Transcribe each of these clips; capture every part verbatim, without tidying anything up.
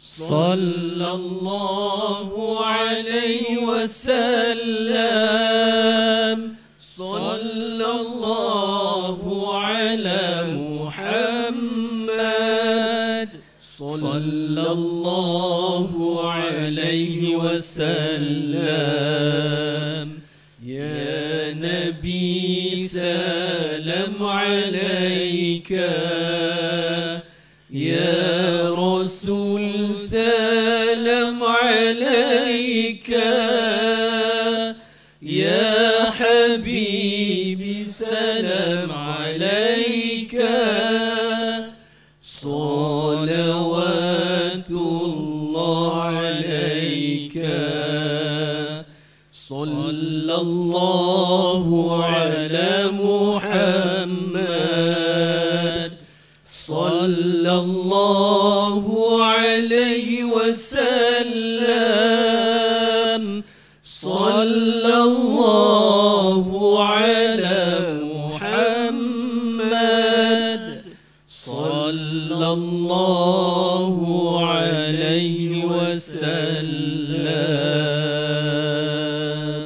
صلى الله عليه وسلم صلى الله على محمد صلى الله عليه وسلم يا نبي سلام عليك يا رسول سلام عليك يا حبيبي سلام عليك صلوات الله عليك صلى الله على محمد صلى الله عليه وسلم صلى الله على محمد صلى الله عليه وسلم.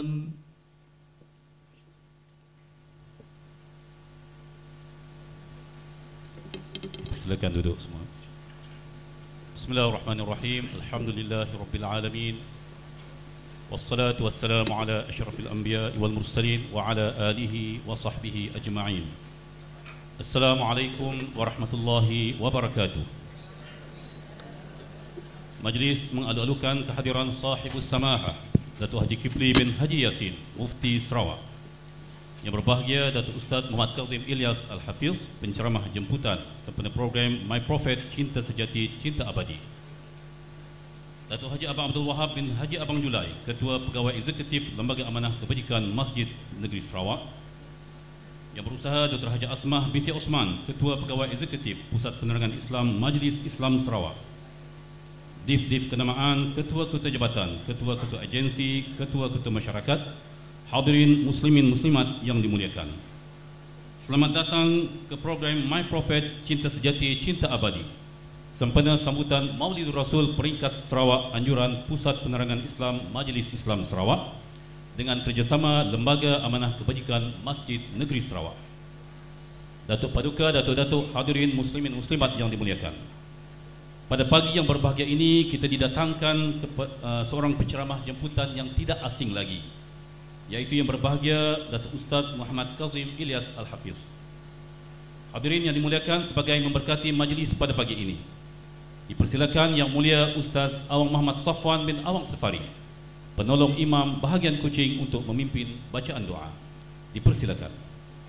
Silakan duduk semua. Bismillahirrahmanirrahim. Alhamdulillahirabbil alamin. Wassalatu wassalamu ala asyrafil anbiya'i wal mursalin wa ala alihi wa sahbihi ajma'in. Assalamualaikum warahmatullahi wabarakatuh. Majlis mengalu-alukan kehadiran sahibus samahah Datuk Haji Kifli bin Haji Yasin, Mufti Sarawak. Yang berbahagia Datuk Ustaz Muhammad Kazim Ilyas Al-Hafiz, penceramah jemputan sempena program My Prophet Cinta Sejati Cinta Abadi. Datuk Haji Abang Abdul Wahab bin Haji Abang Julai, Ketua Pegawai Eksekutif Lembaga Amanah Kebajikan Masjid Negeri Sarawak. Yang berusaha Doktor Haji Asmah binti Osman, Ketua Pegawai Eksekutif Pusat Penerangan Islam Majlis Islam Sarawak. Dif-Dif Kenamaan, Ketua-Ketua Jabatan, Ketua-Ketua Agensi, Ketua-Ketua Masyarakat, hadirin muslimin muslimat yang dimuliakan. Selamat datang ke program My Prophet Cinta Sejati Cinta Abadi, sempena sambutan Maulidur Rasul peringkat Sarawak anjuran Pusat Penerangan Islam Majlis Islam Sarawak dengan kerjasama Lembaga Amanah Kebajikan Masjid Negeri Sarawak. Datuk Paduka, Datuk-Datuk, hadirin muslimin muslimat yang dimuliakan. Pada pagi yang berbahagia ini kita didatangkan ke, uh, seorang penceramah jemputan yang tidak asing lagi, yaitu yang berbahagia Datuk Ustaz Muhammad Kazim Ilyas Al-Hafiz. Hadirin yang dimuliakan, sebagai memberkati majlis pada pagi ini, dipersilakan Yang Mulia Ustaz Awang Muhammad Safwan bin Awang Safari, penolong imam bahagian Kuching, untuk memimpin bacaan doa. Dipersilakan.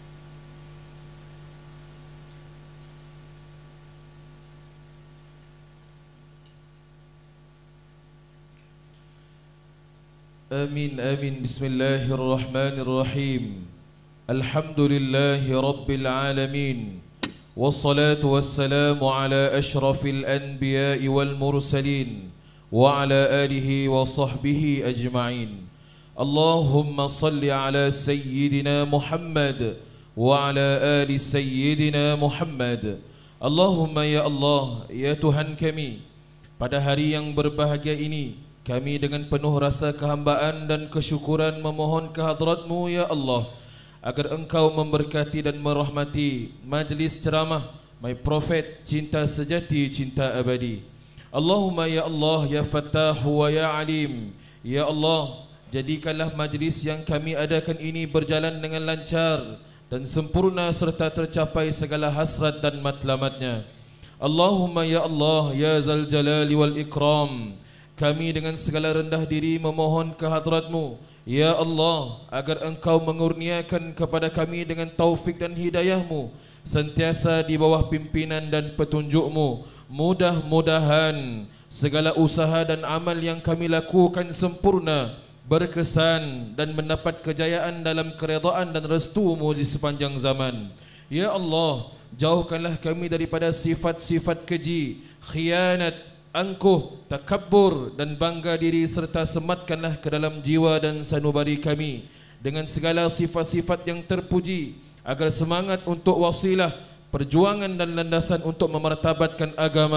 آمين آمين. بسم الله الرحمن الرحيم. الحمد لله رب العالمين، والصلاة والسلام على أشرف الأنبياء والمرسلين وعلى آله وصحبه أجمعين. اللهم صل على سيدنا محمد وعلى آل سيدنا محمد. Allahumma ya Allah, ya Tuhan kami, pada hari yang berbahagia ini kami dengan penuh rasa kehambaan dan kesyukuran memohon kehadrat-Mu ya Allah, agar Engkau memberkati dan merahmati majlis ceramah My Prophet Cinta Sejati Cinta Abadi. Allahumma ya Allah, ya Fattah wa ya Alim. Ya Allah, jadikanlah majlis yang kami adakan ini berjalan dengan lancar dan sempurna serta tercapai segala hasrat dan matlamatnya. Allahumma ya Allah, ya Zal Jalali wal Ikram, kami dengan segala rendah diri memohon kehadrat-Mu ya Allah, agar Engkau mengurniakan kepada kami dengan taufik dan hidayah-Mu, sentiasa di bawah pimpinan dan petunjuk-Mu. Mudah-mudahan segala usaha dan amal yang kami lakukan sempurna, berkesan dan mendapat kejayaan dalam keredaan dan restu-Mu di sepanjang zaman. Ya Allah, jauhkanlah kami daripada sifat-sifat keji, khianat, angkuh, takabbur dan bangga diri, serta sematkanlah ke dalam jiwa dan sanubari kami dengan segala sifat-sifat yang terpuji, agar semangat untuk wasilah, perjuangan dan landasan untuk memartabatkan agama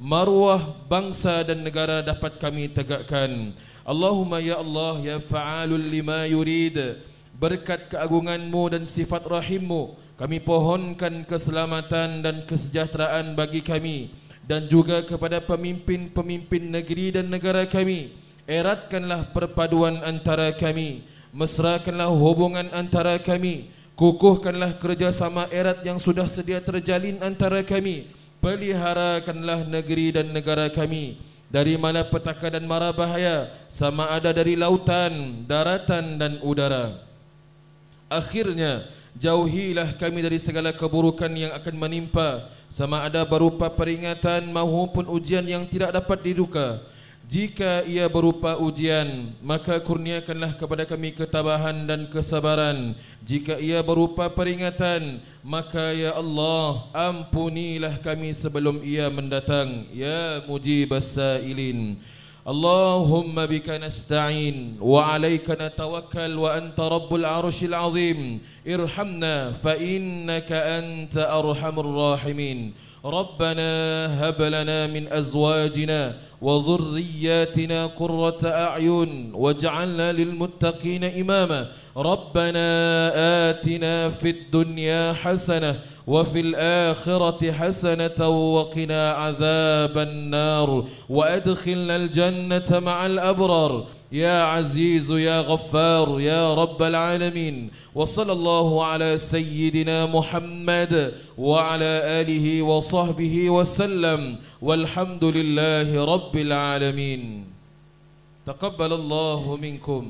Maruah bangsa dan negara dapat kami tegakkan. Allahumma ya Allah ya fa'alul lima yurid, berkat keagunganmu dan sifat rahimmu kami pohonkan keselamatan dan kesejahteraan bagi kami dan juga kepada pemimpin-pemimpin negeri dan negara kami. Eratkanlah perpaduan antara kami, mesrakanlah hubungan antara kami, kukuhkanlah kerjasama erat yang sudah sedia terjalin antara kami. Peliharakanlah negeri dan negara kami dari malapetaka dan mara bahaya, sama ada dari lautan, daratan dan udara. Akhirnya jauhilah kami dari segala keburukan yang akan menimpa, sama ada berupa peringatan maupun ujian yang tidak dapat diduga. Jika ia berupa ujian, maka kurniakanlah kepada kami ketabahan dan kesabaran. Jika ia berupa peringatan, maka ya Allah ampunilah kami sebelum ia mendatang. Ya mujibas sailin, Allahumma bika nasta'in wa alayka natawakkal wa anta rabbul arshil azim. Irhamna fa innaka anta arhamur rahimin. ربنا هب لنا من أزواجنا وذرياتنا قرة أعين واجعلنا للمتقين إماما. ربنا آتنا في الدنيا حسنة وفي الآخرة حسنة وقنا عذاب النار وأدخلنا الجنة مع الأبرار. يا عزيز يا غفار يا رب العالمين. وصلى الله على سيدنا محمد وعلى آله وصحبه وسلم والحمد لله رب العالمين. تقبل الله منكم.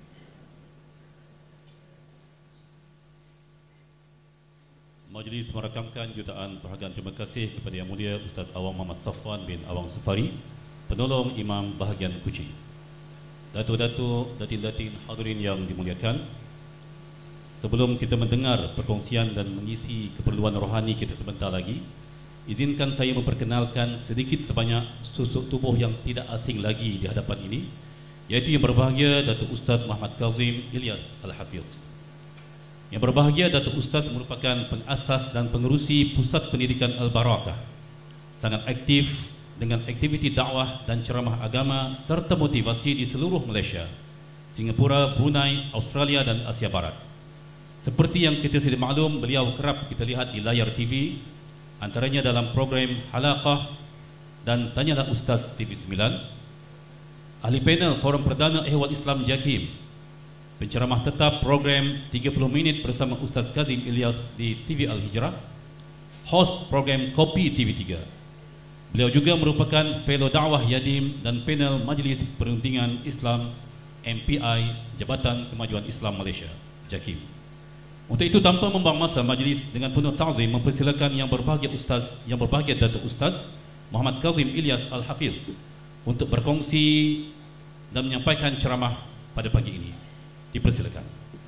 Majlis merakamkan jutaan perhargaan terima kasih kepada Yang Mulia Ustaz Awang Muhammad Safwan bin Awang Safari, penolong Imam bahagian Kuching. Datuk-datuk, datin-datin hadirin yang dimuliakan, sebelum kita mendengar perkongsian dan mengisi keperluan rohani kita sebentar lagi, izinkan saya memperkenalkan sedikit sebanyak susuk tubuh yang tidak asing lagi di hadapan ini, iaitu yang berbahagia Datuk Ustaz Muhammad Kazim Ilyas Al-Hafiz. Yang berbahagia Datuk Ustaz merupakan pengasas dan pengerusi Pusat Pendidikan Al-Barakah, sangat aktif dengan aktiviti dakwah dan ceramah agama serta motivasi di seluruh Malaysia, Singapura, Brunei, Australia dan Asia Barat. Seperti yang kita sudah maklum, beliau kerap kita lihat di layar T V, antaranya dalam program Halaqah dan Tanyalah Ustaz T V sembilan, ahli panel Forum Perdana Ehwal Islam Jakim, penceramah tetap program tiga puluh minit bersama Ustaz Kazim Ilyas di T V Al-Hijrah, host program Kopi T V tiga. Beliau juga merupakan fellow dakwah Yadim dan panel Majlis Perundingan Islam M P I Jabatan Kemajuan Islam Malaysia Jakim. Untuk itu, tanpa membuang masa, majlis dengan penuh ta'zim mempersilakan yang berbahagia Ustaz, yang berbahagia Datuk Ustaz Muhammad Kazim Ilyas Al-Hafiz untuk berkongsi dan menyampaikan ceramah pada pagi ini. Dipersilakan.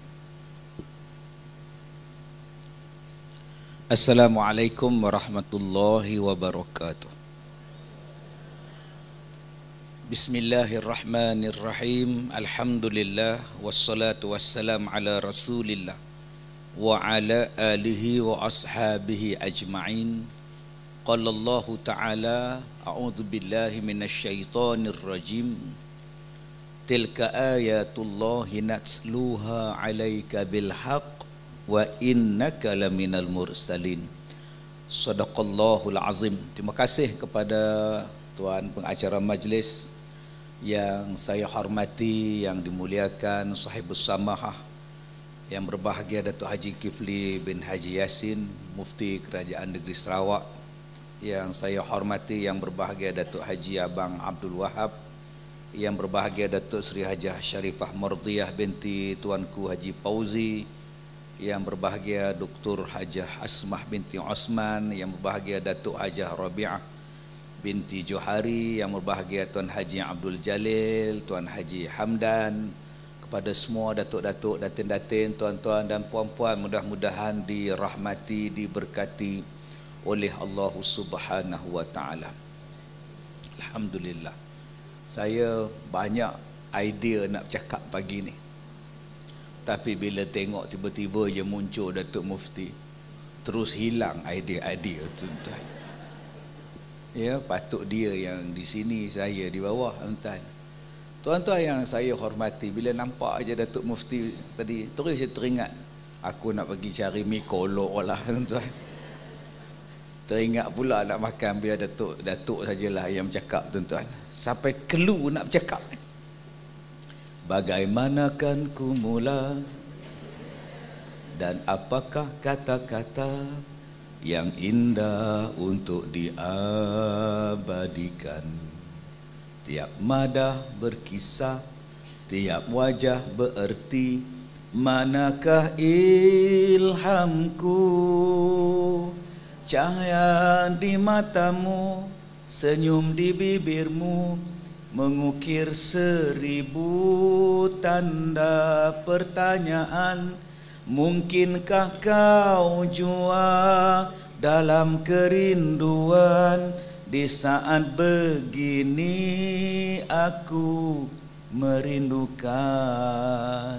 Assalamualaikum warahmatullahi wabarakatuh. Bismillahirrahmanirrahim. Alhamdulillah wassalatu wassalam ala Rasulillah wa ala alihi wa ashabihi ajma'in. Qala Allah Ta'ala, a'udzu billahi minasyaitonir rajim. Tilka ayatullahi natsluha 'alaika bil haqq wa innaka laminal mursalin. Shadaqallahul azim. Terima kasih kepada tuan pengacara majlis yang saya hormati, yang dimuliakan Sahibus Samahah, yang berbahagia Datuk Haji Kifli bin Haji Yassin, Mufti Kerajaan Negeri Sarawak, yang saya hormati, yang berbahagia Datuk Haji Abang Abdul Wahab, yang berbahagia Datuk Seri Hajah Syarifah Mardiyah binti Tuanku Haji Fauzi, yang berbahagia Doktor Hajah Asmah binti Osman, yang berbahagia Datuk Hajah Rabi'ah binti Johari, yang berbahagia Tuan Haji Abdul Jalil, Tuan Haji Hamdan, kepada semua datuk-datuk, datin-datin, tuan-tuan dan puan-puan, mudah-mudahan dirahmati, diberkati oleh Allah Subhanahu wa taala. Alhamdulillah. Saya banyak idea nak cakap pagi ni. Tapi bila tengok tiba-tiba je muncul Datuk Mufti, terus hilang idea-idea tu. Ya, patut dia yang di sini, saya di bawah, tuan-tuan. Tuan-tuan yang saya hormati, bila nampak aja Datuk Mufti tadi, terus saya teringat, aku nak pergi cari mi kolok lah, tuan-tuan. Teringat pula nak makan, biar Datuk Datuk sajalah yang bercakap, tuan-tuan. Sampai kelu nak bercakap. Bagaimanakan ku mula, dan apakah kata-kata yang indah untuk diabadikan. Tiap madah berkisah, tiap wajah bererti. Manakah ilhamku? Cahaya di matamu, senyum di bibirmu, mengukir seribu tanda pertanyaan. Mungkinkah kau jua dalam kerinduan? Di saat begini aku merindukan.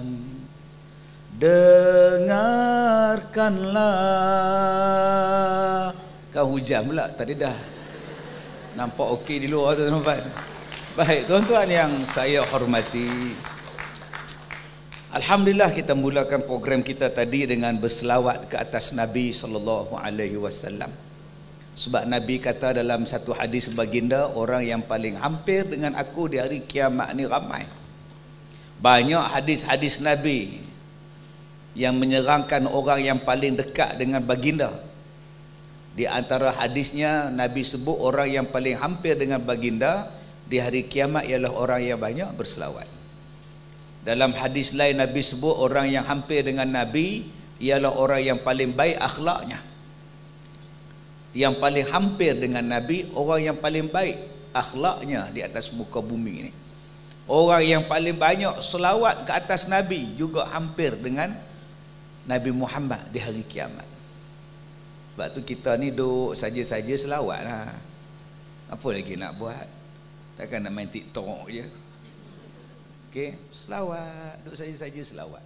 Dengarkanlah. Kau hujan pula tadi dah. Nampak okey di luar tu, nampak. Baik, tuan-tuan yang saya hormati, alhamdulillah kita mulakan program kita tadi dengan berselawat ke atas Nabi sallallahu alaihi wasallam. Sebab Nabi kata dalam satu hadis baginda, orang yang paling hampir dengan aku di hari kiamat ni ramai. Banyak hadis-hadis Nabi yang menyerangkan orang yang paling dekat dengan baginda. Di antara hadisnya Nabi sebut orang yang paling hampir dengan baginda di hari kiamat ialah orang yang banyak berselawat. Dalam hadis lain Nabi sebut orang yang hampir dengan Nabi ialah orang yang paling baik akhlaknya. Yang paling hampir dengan Nabi, orang yang paling baik akhlaknya di atas muka bumi ini. Orang yang paling banyak selawat ke atas Nabi juga hampir dengan Nabi Muhammad di hari kiamat. Sebab tu kita ni duk saja-saja selawat lah. Apa lagi nak buat? Takkan nak main TikTok je. Okey, selawat, duk saja-saja selawat.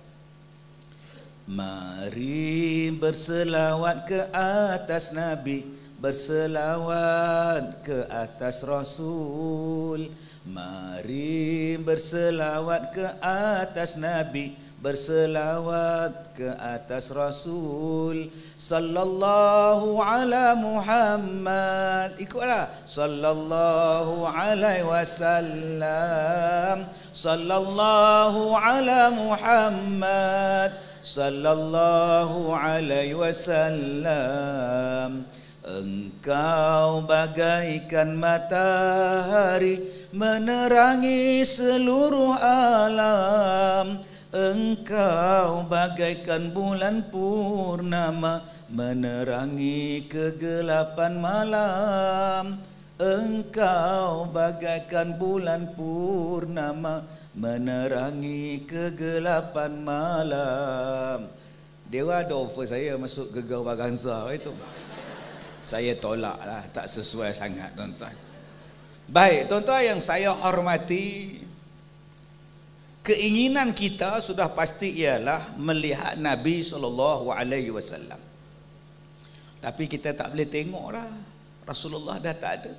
Mari berselawat ke atas Nabi, berselawat ke atas Rasul. Mari berselawat ke atas Nabi, berselawat ke atas Rasul. Sallallahu ala Muhammad. Ikutlah. Sallallahu alaihi wasallam. Sallallahu ala Muhammad. Sallallahu alaihi wasallam. Engkau bagaikan matahari menerangi seluruh alam. Engkau bagaikan bulan purnama menerangi kegelapan malam. Engkau bagaikan bulan purnama menerangi kegelapan malam. Dewa ada offer saya masuk Gegar Vaganza itu. Saya tolak lah, tak sesuai sangat tuan-tuan. Baik, tuan-tuan yang saya hormati, keinginan kita sudah pasti ialah melihat Nabi sallallahu alaihi wasallam. Tapi kita tak boleh tengok dah. Rasulullah dah tak ada.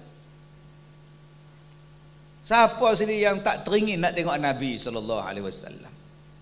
Siapa sini yang tak teringin nak tengok Nabi sallallahu alaihi wasallam?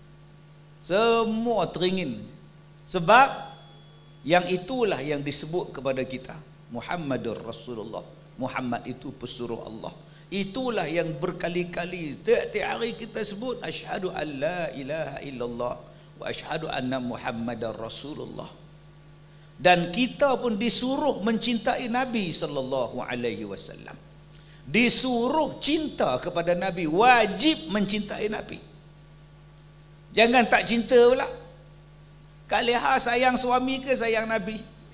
Semua teringin. Sebab yang itulah yang disebut kepada kita, Muhammadur Rasulullah. Muhammad itu pesuruh Allah. Itulah yang berkali-kali tiap-tiap hari kita sebut, asyhadu an la ilaha illallah wa asyhadu anna Muhammadar Rasulullah. Dan kita pun disuruh mencintai Nabi sallallahu alaihi wasallam. Disuruh cinta kepada Nabi, wajib mencintai Nabi. Jangan tak cinta pula. Kak Leha sayang suami ke sayang Nabi?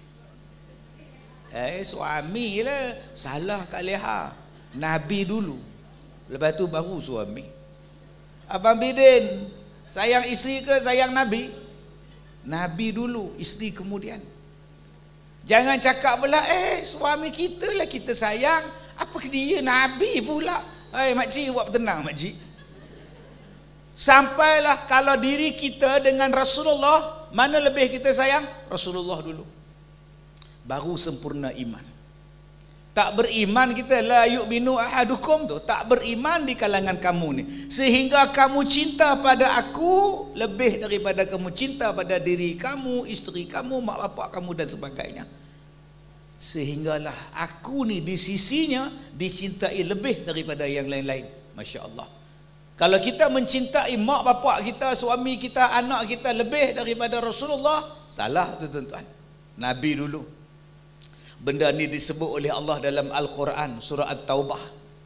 Eh, suami lah. Salah Kak Leha. Nabi dulu, lepas tu baru suami. Abang Bidin sayang isteri ke sayang Nabi? Nabi dulu, isteri kemudian. Jangan cakap pula, eh suami kita lah kita sayang, apa ke dia Nabi pula? Eh makcik buat tenang makcik. Sampailah kalau diri kita dengan Rasulullah, mana lebih kita sayang? Rasulullah dulu. Baru sempurna iman. Tak beriman kita, la yu'minu ahadukum tu, tak beriman di kalangan kamu ni, sehingga kamu cinta pada aku lebih daripada kamu cinta pada diri kamu, isteri kamu, mak bapak kamu dan sebagainya. Sehinggalah aku ni di sisinya dicintai lebih daripada yang lain-lain. Masya Allah. Kalau kita mencintai mak bapak kita, suami kita, anak kita lebih daripada Rasulullah, salah tu tuan-tuan. Nabi dulu. Benda ni disebut oleh Allah dalam Al-Quran surah At-Taubah.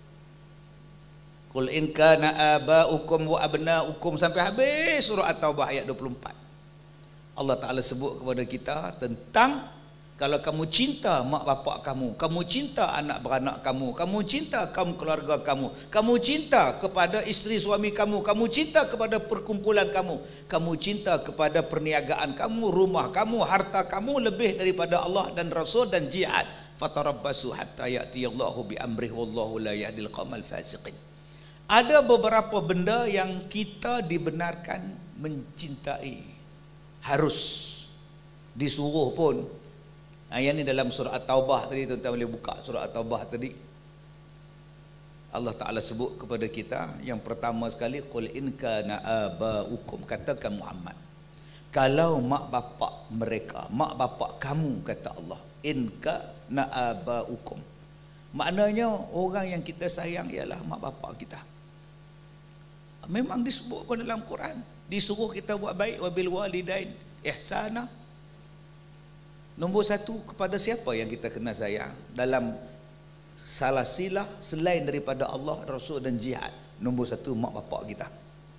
Qul in kana aba'ukum wa abna'ukum, sampai habis surah At-Taubah ayat dua puluh empat. Allah Ta'ala sebut kepada kita tentang kalau kamu cinta mak bapak kamu, kamu cinta anak beranak kamu, kamu cinta kaum keluarga kamu, kamu cinta kepada isteri suami kamu, kamu cinta kepada perkumpulan kamu, kamu cinta kepada perniagaan kamu, rumah kamu, harta kamu lebih daripada Allah dan Rasul dan jihad, fatarabbasu hatta ya'tiyallahu bi amrihi wallahu la yahdil qaumal fasiqin. Ada beberapa benda yang kita dibenarkan mencintai, harus disuruh pun. Ayat ni dalam surah At-Taubah tadi, tuan-tuan boleh buka surah At-Taubah tadi. Allah Ta'ala sebut kepada kita yang pertama sekali, qul in kana aba'ukum, katakan Muhammad, kalau mak bapak mereka, mak bapak kamu, kata Allah, in kana aba'ukum, maknanya orang yang kita sayang ialah mak bapak kita. Memang disebut pun dalam Quran, disuruh kita buat baik, wabil walidain ihsana. Nombor satu, kepada siapa yang kita kena sayang dalam salah silah selain daripada Allah, Rasul dan jihad? Nombor satu, mak bapak kita.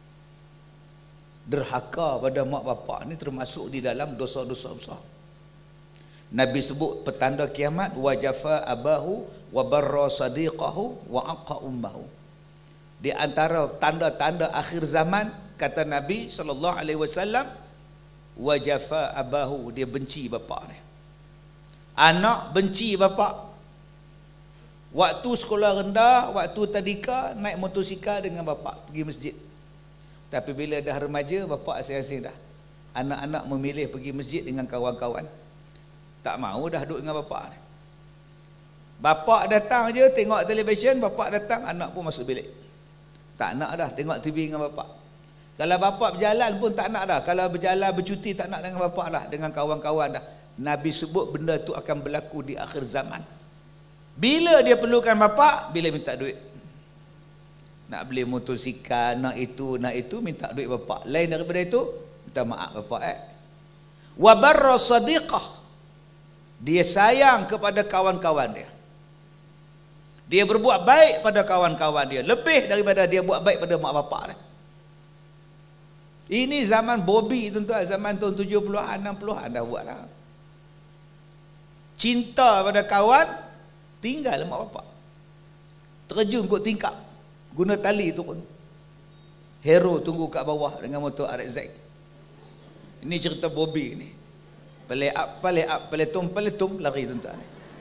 Derhaka pada mak bapak ni termasuk di dalam dosa-dosa besar. Nabi sebut petanda kiamat, wa jafa abahu wa barra sadiqahu wa aqa ummahu. Di antara tanda-tanda akhir zaman, kata Nabi sallallahu alaihi wasallam, wa jafa abahu, dia benci bapak dia. Anak benci bapak. Waktu sekolah rendah, waktu tadika, naik motosikal dengan bapak pergi masjid. Tapi bila dah remaja, bapak asing-asing dah. Anak-anak memilih pergi masjid dengan kawan-kawan. Tak mahu dah duduk dengan bapak. Bapak datang je tengok televisyen, bapak datang, anak pun masuk bilik. Tak nak dah tengok T V dengan bapak. Kalau bapak berjalan pun tak nak dah. Kalau berjalan bercuti tak nak dengan bapak dah, dengan kawan-kawan dah. Nabi sebut benda tu akan berlaku di akhir zaman. Bila dia perlukan bapak? Bila minta duit. Nak beli motosikal, nak itu, nak itu, minta duit bapak. Lain daripada itu, minta maaf bapak eh. Wa barra sadiqah, dia sayang kepada kawan-kawan dia. Dia berbuat baik pada kawan-kawan dia lebih daripada dia buat baik pada mak bapak dia. Ini zaman Bobby tuan-tuan, zaman tahun tujuh puluhan, enam puluhan dah buat lah. Cinta pada kawan, tinggal mak bapak. Terjun kot tingkap, guna tali turun. Hero tunggu kat bawah dengan motor R X Z. Ini cerita Bobby ni. Pelek up, pelek up, peletum, peletum, lari tuan-tuan.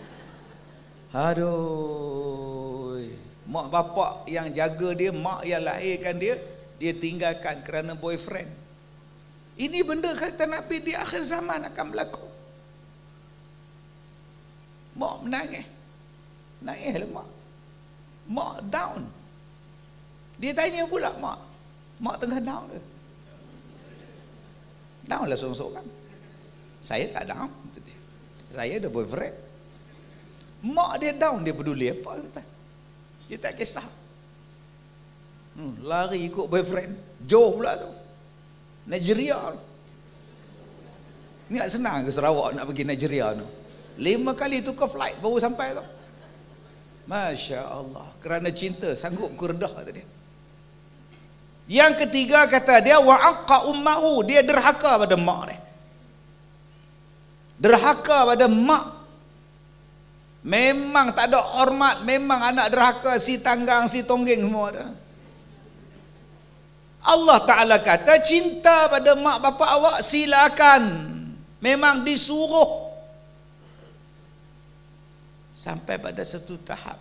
Aduh, mak bapak yang jaga dia, mak yang lahirkan dia, dia tinggalkan kerana boyfriend. Ini benda kata Nabi di akhir zaman akan berlaku. Mak menangis. Nangis lah mak. Mak down. Dia tanya pula mak, mak tengah down ke? Down lah seorang-seorang. Saya tak down. Saya ada boyfriend. Mak dia down, dia peduli apa? Dia tak kisah. Hmm, lari ikut boyfriend. Jauh pula tu. Nigeria. Ni tak senang ke Sarawak nak pergi Nigeria tu? Lima kali tukar flight baru sampai tu. Masya Allah. Kerana cinta sanggup ku redah kata dia. Yang ketiga kata dia, wa'aqqa ummahu, dia derhaka pada mak dia. Derhaka pada mak. Memang tak ada hormat, memang anak derhaka, si tanggang, si tonggeng semua ada. Allah Ta'ala kata, cinta pada mak bapak awak silakan. Memang disuruh. Sampai pada satu tahap,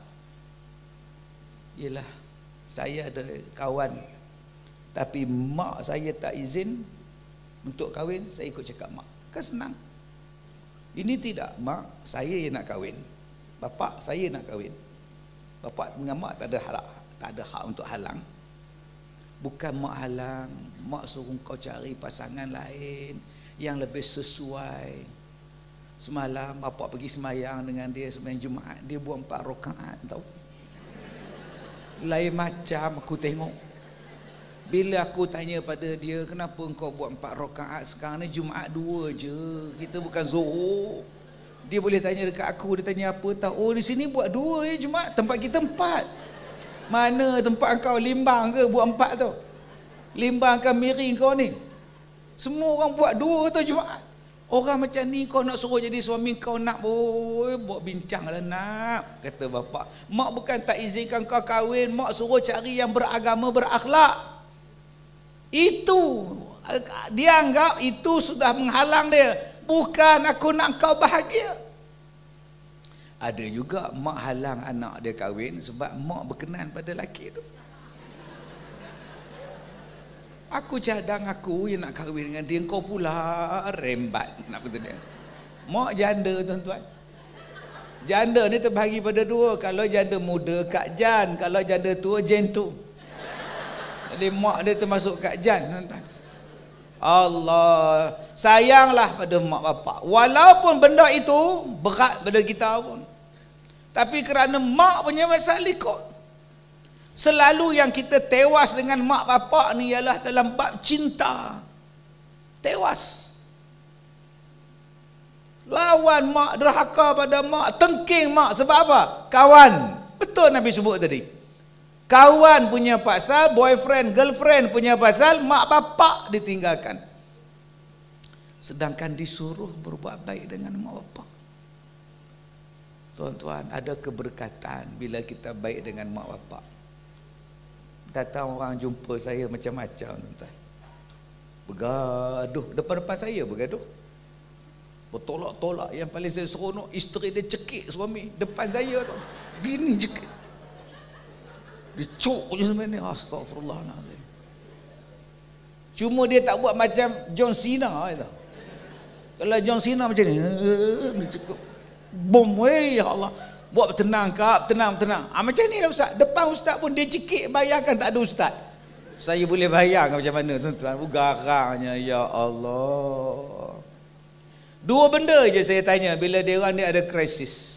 ialah saya ada kawan, tapi mak saya tak izin untuk kahwin, saya ikut cakap mak. Kan senang. Ini tidak, mak saya yang nak kahwin. Bapak saya nak kahwin. Bapak dengan mak tak ada hak, tak ada hak untuk halang. Bukan mak halang, mak suruh kau cari pasangan lain yang lebih sesuai. Semalam bapak pergi semayang dengan dia, semayang Jumaat, dia buat empat rakaat tahu. Lain macam aku tengok. Bila aku tanya pada dia, kenapa engkau buat empat rakaat, sekarang ni Jumaat dua je, kita bukan Zuhur. Dia boleh tanya dekat aku, dia tanya apa tahu. Oh di sini buat dua ya Jumaat, tempat kita empat. Mana tempat kau limbang ke buat empat tu? Limbang ke miring kau ni? Semua orang buat dua tu Jumaat. Orang macam ni kau nak suruh jadi suami kau nak, boy, buat bincang lah nak. Kata bapak, mak bukan tak izinkan kau kahwin, mak suruh cari yang beragama, berakhlak. Itu dia anggap itu sudah menghalang dia. Bukan aku nak kau bahagia. Ada juga mak halang anak dia kahwin sebab mak berkenan pada lelaki tu. Aku cadang aku yang nak kahwin dengan dia, kau pula rembat nak betul dia. Mak janda tuan-tuan. Janda ni terbahagi pada dua. Kalau janda muda Kak Jan, kalau janda tua Jentu. Jadi mak dia termasuk Kak Jan tuan-tuan. Allah, sayanglah pada mak bapak. Walaupun benda itu berat pada kita pun, tapi kerana mak punya masalah ikut. Selalu yang kita tewas dengan mak bapak ni ialah dalam bab cinta. Tewas. Lawan mak, derhaka pada mak, tengking mak. Sebab apa? Kawan. Betul Nabi sebut tadi. Kawan punya pasal, boyfriend, girlfriend punya pasal, mak bapak ditinggalkan. Sedangkan disuruh berbuat baik dengan mak bapak. Tuan-tuan, ada keberkatan bila kita baik dengan mak bapak. Datang orang jumpa saya macam-macam tuan-tuan. Bergaduh, depan-depan saya bergaduh. Bertolak-tolak, yang paling saya seronok, isteri dia cekik suami depan saya tu. Gini cekik. Dia cuk je sebenarnya. Astagfirullahaladzim. Cuma dia tak buat macam John Cena itu. Kalau John Cena macam ni, dia cukup bom, weh ya Allah, buat tenang kap, tenang tenang. Ah macam ni lah ustaz. Depan ustaz pun dia cekik, bayangkan tak ada ustaz. Saya boleh bayangkan macam mana tuan-tuan. Garangnya ya Allah. Dua benda je saya tanya bila dia orang ni ada krisis.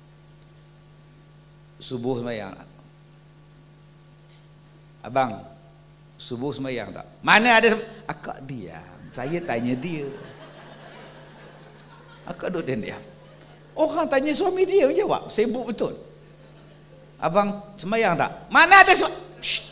Subuh sembahyang. Abang, subuh sembahyang tak? Mana ada? Akak diam. Saya tanya dia. Akak duduk dan diam. Orang tanya suami dia jawab. Sibuk betul. Abang sembahyang tak? Mana ada sembahyang?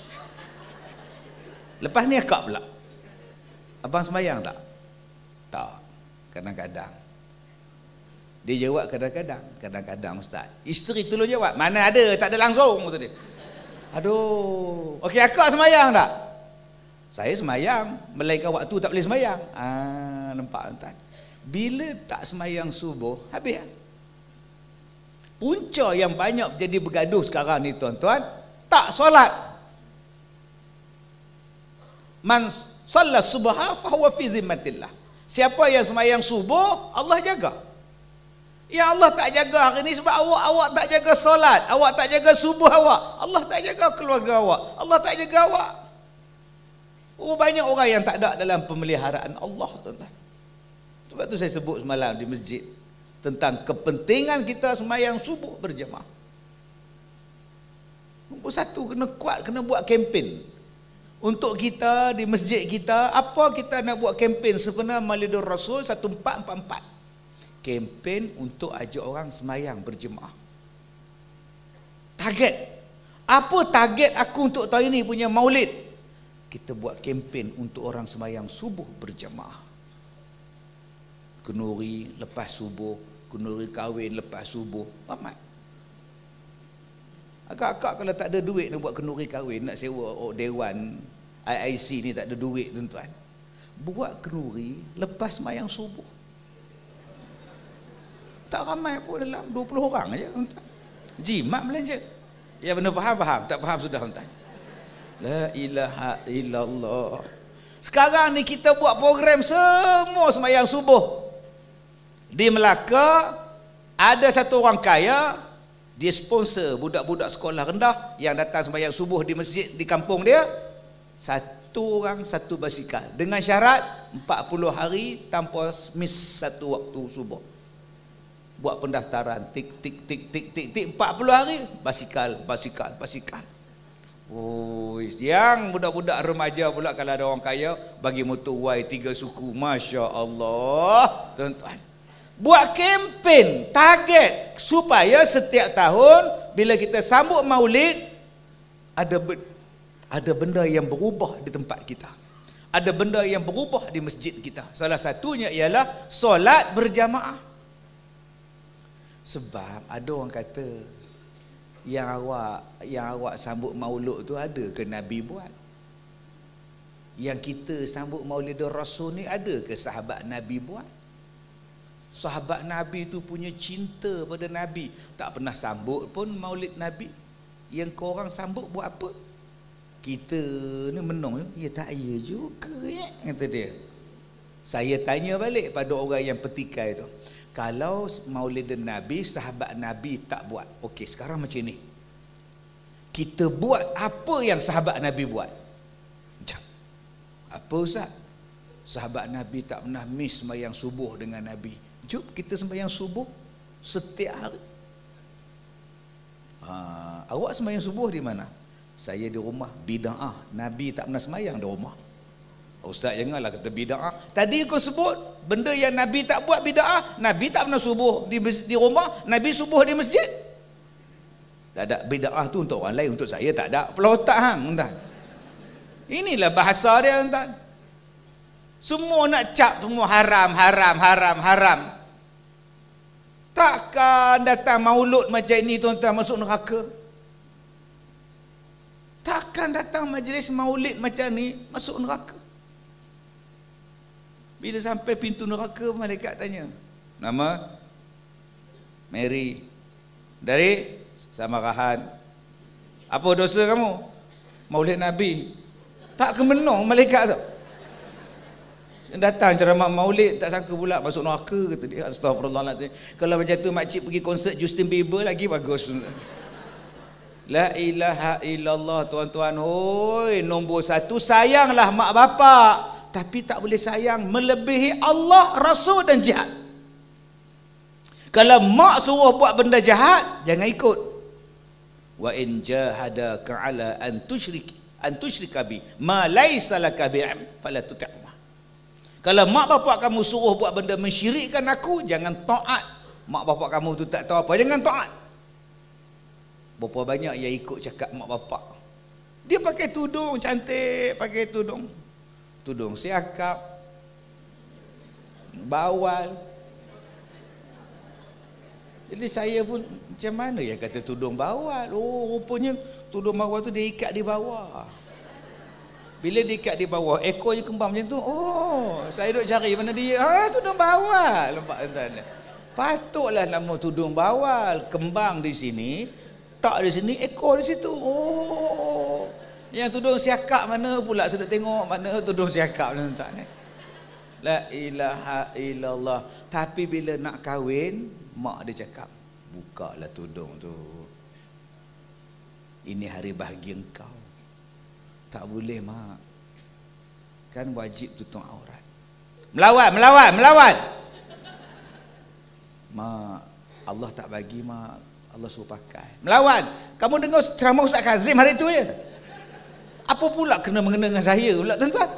Lepas ni akak pula. Abang sembahyang tak? Tak. Kadang-kadang. Dia jawab kadang-kadang. Kadang-kadang ustaz. Isteri tolong jawab. Mana ada? Tak ada langsung. Betul dia. Aduh, okey akak semayang tak? Saya semayang, melainkan waktu tak boleh semayang. Ah, nampak tuan. Bila tak semayang subuh, habis. Punca yang banyak jadi bergaduh sekarang ni tuan-tuan, tak solat. Man shalla subha fa huwa fi zimmatillah. Siapa yang semayang subuh, Allah jaga. Ya Allah tak jaga hari ni sebab awak awak tak jaga solat, awak tak jaga subuh awak, Allah tak jaga keluarga awak, Allah tak jaga awak. Oh, banyak orang yang tak ada dalam pemeliharaan Allah tuan-tuan. Sebab tu saya sebut semalam di masjid tentang kepentingan kita sembahyang subuh berjemaah. Nombor satu, kena kuat, kena buat kempen untuk kita di masjid kita. Apa kita nak buat kempen sebenarnya Maulidur Rasul seribu empat ratus empat puluh empat. Kempen untuk ajak orang semayang berjemaah. Target. Apa target aku untuk tahun ini punya maulid? Kita buat kempen untuk orang semayang subuh berjemaah. Kenuri lepas subuh, kenuri kahwin lepas subuh. Amat. Agak-agak kalau tak ada duit nak buat kenuri kahwin, nak sewa oh, dewan I I C ni tak ada duit tuan-tuan. Buat kenuri lepas semayang subuh. Tak ramai pun, dalam dua puluh orang aja tuan-tuan. Jimat belanja. Ya benar faham-faham, tak faham sudah tuan-tuan. La ilaha illallah. Sekarang ni kita buat program semua sembahyang subuh. Di Melaka ada satu orang kaya, Dia sponsor budak-budak sekolah rendah yang datang sembahyang subuh di masjid di kampung dia, satu orang satu basikal, dengan syarat empat puluh hari tanpa miss satu waktu subuh. Buat pendaftaran, tik tik tik tik tik tik, empat puluh hari basikal basikal basikal. Oh, yang budak-budak remaja pula kalau ada orang kaya bagi motor Y tiga suku. Masya Allah, tuan-tuan. Buat kempen target supaya setiap tahun bila kita sambut Maulid ada ada benda yang berubah di tempat kita. Ada benda yang berubah di masjid kita. Salah satunya ialah solat berjamaah. Sebab ada orang kata yang awak yang awak sambut Maulud tu ada ke Nabi buat? Yang kita sambut Maulidur Rasul ni ada ke sahabat Nabi buat? Sahabat Nabi tu punya cinta pada Nabi, tak pernah sambut pun Maulid Nabi. Yang korang sambut buat apa? Kita ni menung, ya tak ya juga ya, kata dia. Saya tanya balik pada orang yang petikai tu, kalau Maulid Nabi sahabat Nabi tak buat, okey sekarang macam ni, kita buat apa yang sahabat Nabi buat? Macam apa Ustaz? Sahabat Nabi tak pernah miss sembahyang subuh dengan Nabi. Jom kita sembahyang subuh setiap hari. Ha, awak sembahyang subuh di mana? Saya di rumah. Bid'ah. Nabi tak pernah sembahyang di rumah. Ustaz janganlah kata bid'ah. Tadi kau sebut benda yang Nabi tak buat bid'ah. Nabi tak pernah subuh di, di rumah, Nabi subuh di masjid. Tak ada bid'ah tu untuk orang lain, untuk saya tak ada. Kepala otak hang, tuan. Inilah bahasa dia, tuan. Semua nak cap semua haram, haram, haram, haram. Takkan datang maulud macam ini tuan-tuan masuk neraka? Takkan datang majlis maulid macam ni masuk neraka? Bila sampai pintu neraka, malaikat tanya, nama? Mary. Dari Samarahan. Apa dosa kamu? Maulid Nabi. Tak kemenung malaikat tu. Datang ceramah Maulid tak sangka pula masuk neraka, kata dia. Astagfirullahaladzim. Kalau macam tu makcik pergi konsert Justin Bieber lagi bagus. La ilaha illallah, tuan-tuan. Oi, nombor satu, sayanglah mak bapak, tapi tak boleh sayang melebihi Allah, Rasul dan jihad. Kalau mak suruh buat benda jahat, jangan ikut. Wa in jahadaka ala an tusyriki an tusyrika bi ma laysa laka bi'am fala tuti'huma. Kalau mak bapak kamu suruh buat benda mensyirikkan aku, jangan taat. Mak bapak kamu tu tak tahu apa, jangan taat. Berapa banyak yang ikut cakap mak bapak. Dia pakai tudung cantik, pakai tudung tudung siakap, bawal. Jadi saya pun macam mana ya kata tudung bawal. Oh, rupanya tudung bawal tu dia ikat di bawah. Bila diikat di bawah, ekornya kembang macam tu. Oh, saya duk cari mana dia. Ah, tudung bawal. Nampak tuan. Patutlah nama tudung bawal, kembang di sini, tak di sini, ekor di situ. Oh. Yang tudung siakap mana pula, sudah tengok mana tudung siakap tuan. La ilaha illallah. Tapi bila nak kahwin, mak dia cakap, bukalah tudung tu. Ini hari bahagia engkau. Tak boleh mak, kan wajib tutup aurat. Melawan, melawan, melawan. Mak, Allah tak bagi mak, Allah suruh pakai. Melawan. Kamu dengar ceramah Ustaz Kazim hari tu ya? Apa pula kena mengena dengan saya pula tuan-tuan?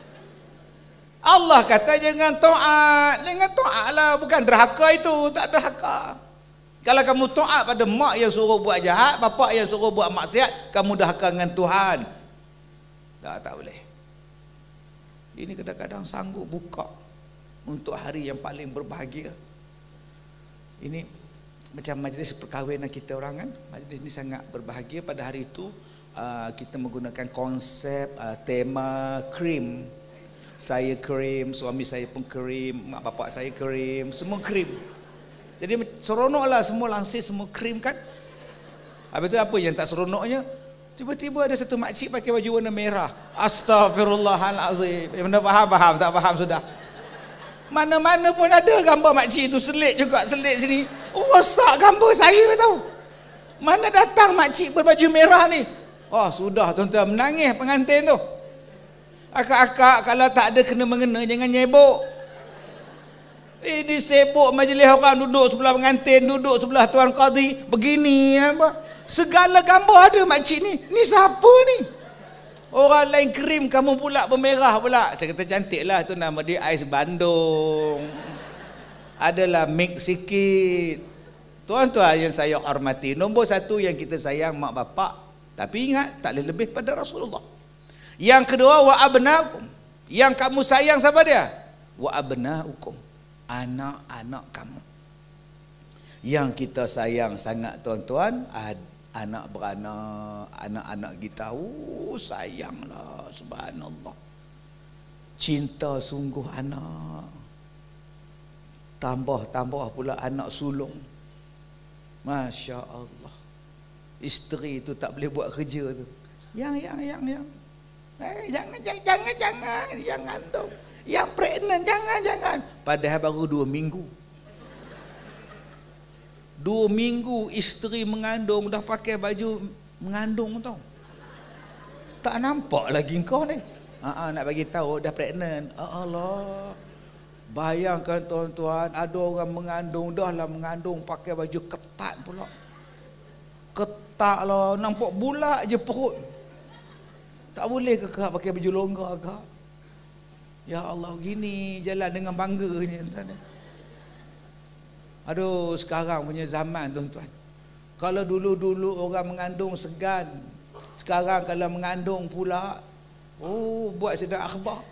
Allah kata jangan taat, jangan taat lah, bukan derhaka itu, tak derhaka. Kalau kamu taat pada mak yang suruh buat jahat, bapak yang suruh buat maksiat, kamu derhaka dengan Tuhan. Tak, tak boleh. Ini kadang-kadang sanggup buka untuk hari yang paling berbahagia. Ini macam majlis perkahwinan kita orang kan. Majlis ini sangat berbahagia. Pada hari itu uh, kita menggunakan konsep uh, tema krim. Saya krim, suami saya pun krim, mak bapak saya krim, semua krim. Jadi seronoklah, semua langsir semua krim kan. Habis itu apa yang tak seronoknya? Tiba-tiba ada satu makcik pakai baju warna merah. Astagfirullahalazim. Benda faham-faham, tak faham sudah. Mana-mana pun ada gambar makcik itu, selit juga, selit sini. Rosak gambar saya tahu. Mana datang makcik berbaju merah ni? Oh sudah tuan-tuan, menangis pengantin tu. Akak-akak kalau tak ada kena-mengena jangan nyebok. Eh dia sibuk majlis orang, duduk sebelah pengantin, duduk sebelah tuan qadi, begini apa. Segala gambar ada makcik ni. Ni siapa ni? Orang lain krim, kamu pula bermerah pula. Saya kata cantik lah, tu nama dia ais Bandung. Adalah mix sikit. Tuan-tuan yang saya hormati, nombor satu yang kita sayang mak bapak. Tapi ingat, tak boleh lebih pada Rasulullah. Yang kedua, wa abnaukum. Yang kamu sayang siapa dia? Wa abnaukum. Anak-anak kamu. Yang kita sayang sangat tuan-tuan, anak beranak, anak-anak kita. Oh, sayanglah, subhanallah. Cinta sungguh anak. Tambah-tambah pula anak sulung. Masya Allah. Isteri tu tak boleh buat kerja tu. Yang, yang, yang, yang. Eh, jangan, jangan, jangan, jangan. Jangan dong. Yang pregnant, jangan, jangan. Padahal baru dua minggu. Dua minggu isteri mengandung, dah pakai baju mengandung tau. Tak nampak lagi kau ni. Ha, nak bagi tahu dah pregnant. Allah. Bayangkan tuan-tuan, ada orang mengandung, dah lah mengandung pakai baju ketat pula. Ketat lah, nampak bulat je perut. Tak boleh ke kak pakai baju longgar kak? Ya Allah, gini jalan dengan bangganya tuan-tuan. Aduh, sekarang punya zaman tuan-tuan. Kalau dulu-dulu orang mengandung segan, sekarang kalau mengandung pula, oh, buat sedang akhbar.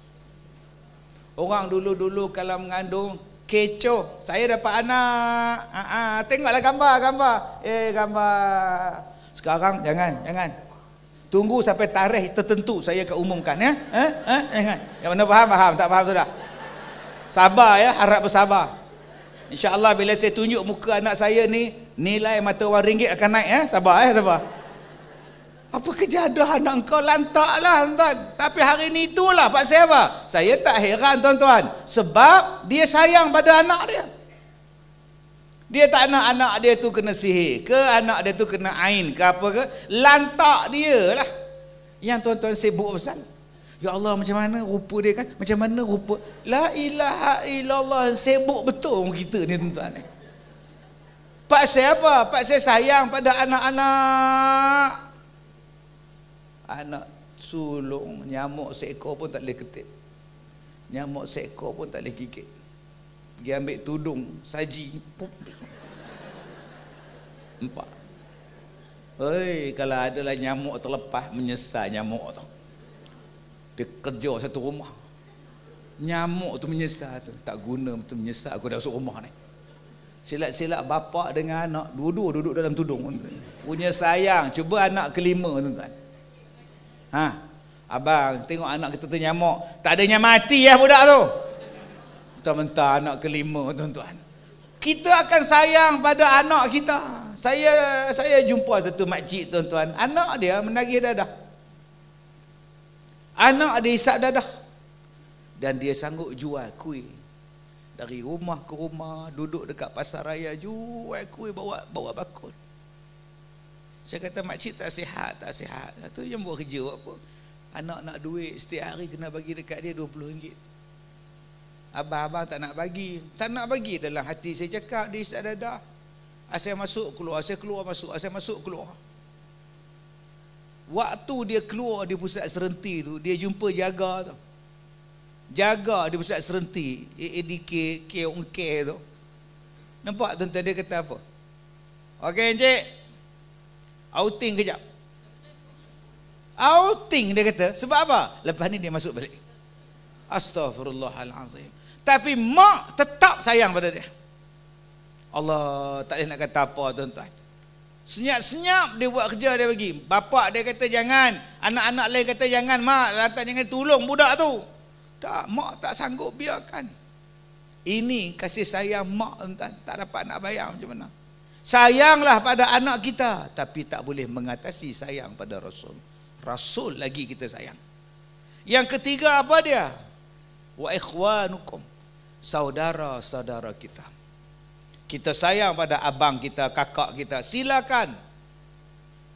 Orang dulu-dulu kalau mengandung kecoh. Saya dapat anak. Ha, ha, tengoklah gambar, gambar. Eh, gambar. Sekarang jangan, jangan. Tunggu sampai tarikh tertentu saya akan umumkan ya. Eh? Eh? Jangan. Yang mana faham, faham. Tak faham sudah. Sabar ya, harap bersabar. InsyaAllah bila saya tunjuk muka anak saya ni, nilai mata wang ringgit akan naik ya. Sabar ya, sabar. Apa kejadah anak kau, lantak lah tuan. Tapi hari ni itulah pasal apa? Saya tak heran tuan-tuan. Sebab dia sayang pada anak dia. Dia tak nak anak dia tu kena sihir ke, anak dia tu kena ain ke apa ke. Lantak dia lah. Yang tuan-tuan sibuk pasal. Ya Allah, macam mana rupa dia kan? Macam mana rupa? La ilaha illallah. Sibuk betul kita ni tuan-tuan. Pasal apa? Pasal sayang pada anak-anak. Anak sulung, nyamuk seekor pun tak boleh ketip. Nyamuk seekor pun tak boleh gigit. Pergi ambil tudung, saji. Pup. Empat. Hei, kalau adalah nyamuk terlepas, menyesal nyamuk tu. Dia kerja satu rumah. Nyamuk tu menyesal tu. Tak guna betul, menyesal aku dah masuk rumah ni. Silap-silap bapak dengan anak, dua-dua duduk dalam tudung. Punya sayang. Cuba anak kelima tuan-tuan. Ha, abang tengok anak kita tu nyamuk, tak adanya mati ya budak tu. Mentah-mentah anak kelima tuan-tuan. Kita akan sayang pada anak kita. Saya saya jumpa satu makcik tuan-tuan, anak dia menagih dadah. Anak dia isap dadah. Dan dia sanggup jual kuih. Dari rumah ke rumah, duduk dekat pasar raya, jual kuih, bawa bawa bakul. Saya kata makcik tak sihat, tak sihat. Tu yang buat kerja apa? Anak nak duit setiap hari kena bagi dekat dia dua puluh ringgit. Abang-abang tak nak bagi. Tak nak bagi dalam hati saya cakap, dia isap dadah. Asal masuk keluar, asal keluar masuk, asal masuk keluar. Waktu dia keluar di pusat serenti tu, dia jumpa jaga tu. Jaga di pusat serenti, A D K, K O N K tu. Nampak tuan-tuan, dia kata apa? Okey encik, outing kejap. Outing dia kata. Sebab apa? Lepas ni dia masuk balik. Astaghfirullahalazim. Tapi mak tetap sayang pada dia. Allah, tak boleh nak kata apa tuan-tuan. Senyap-senyap dia buat kerja dia bagi. Bapak dia kata jangan, anak-anak lain kata jangan, mak lantak jangan tolong budak tu. Tak, mak tak sanggup biarkan. Ini kasih sayang mak tuan-tuan. Tak dapat nak bayar macam mana. Sayanglah pada anak kita, tapi tak boleh mengatasi sayang pada Rasul. Rasul lagi kita sayang. Yang ketiga apa dia? Wa ikhwanukum, saudara-saudara kita. Kita sayang pada abang kita, kakak kita, silakan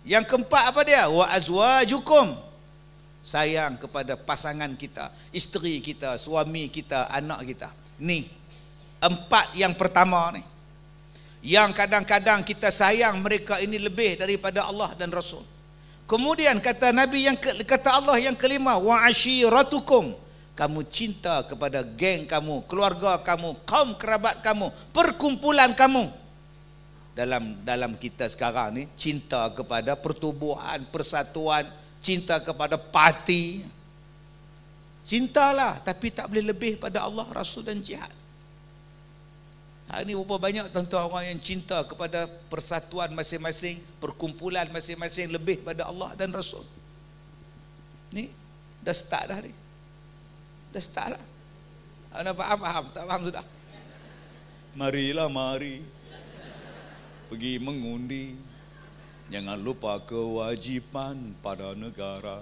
Yang keempat apa dia? Wa azwajukum. Sayang kepada pasangan kita, isteri kita, suami kita, anak kita. Ni empat yang pertama ni, yang kadang-kadang kita sayang mereka ini lebih daripada Allah dan Rasul. Kemudian kata Nabi yang ke, kata Allah yang kelima, wa ashiratukum. Kamu cinta kepada geng kamu, keluarga kamu, kaum kerabat kamu, perkumpulan kamu. Dalam dalam kita sekarang ni, cinta kepada pertubuhan, persatuan, cinta kepada parti. Cintalah, tapi tak boleh lebih pada Allah, Rasul dan jihad. Hari ini berapa banyak tuan-tuan orang yang cinta kepada persatuan masing-masing, perkumpulan masing-masing lebih pada Allah dan Rasul. Ni dah start dah ni. Dah start lah. Anda faham? Faham? Tak faham sudah? Marilah mari pergi mengundi. Jangan lupa kewajipan pada negara.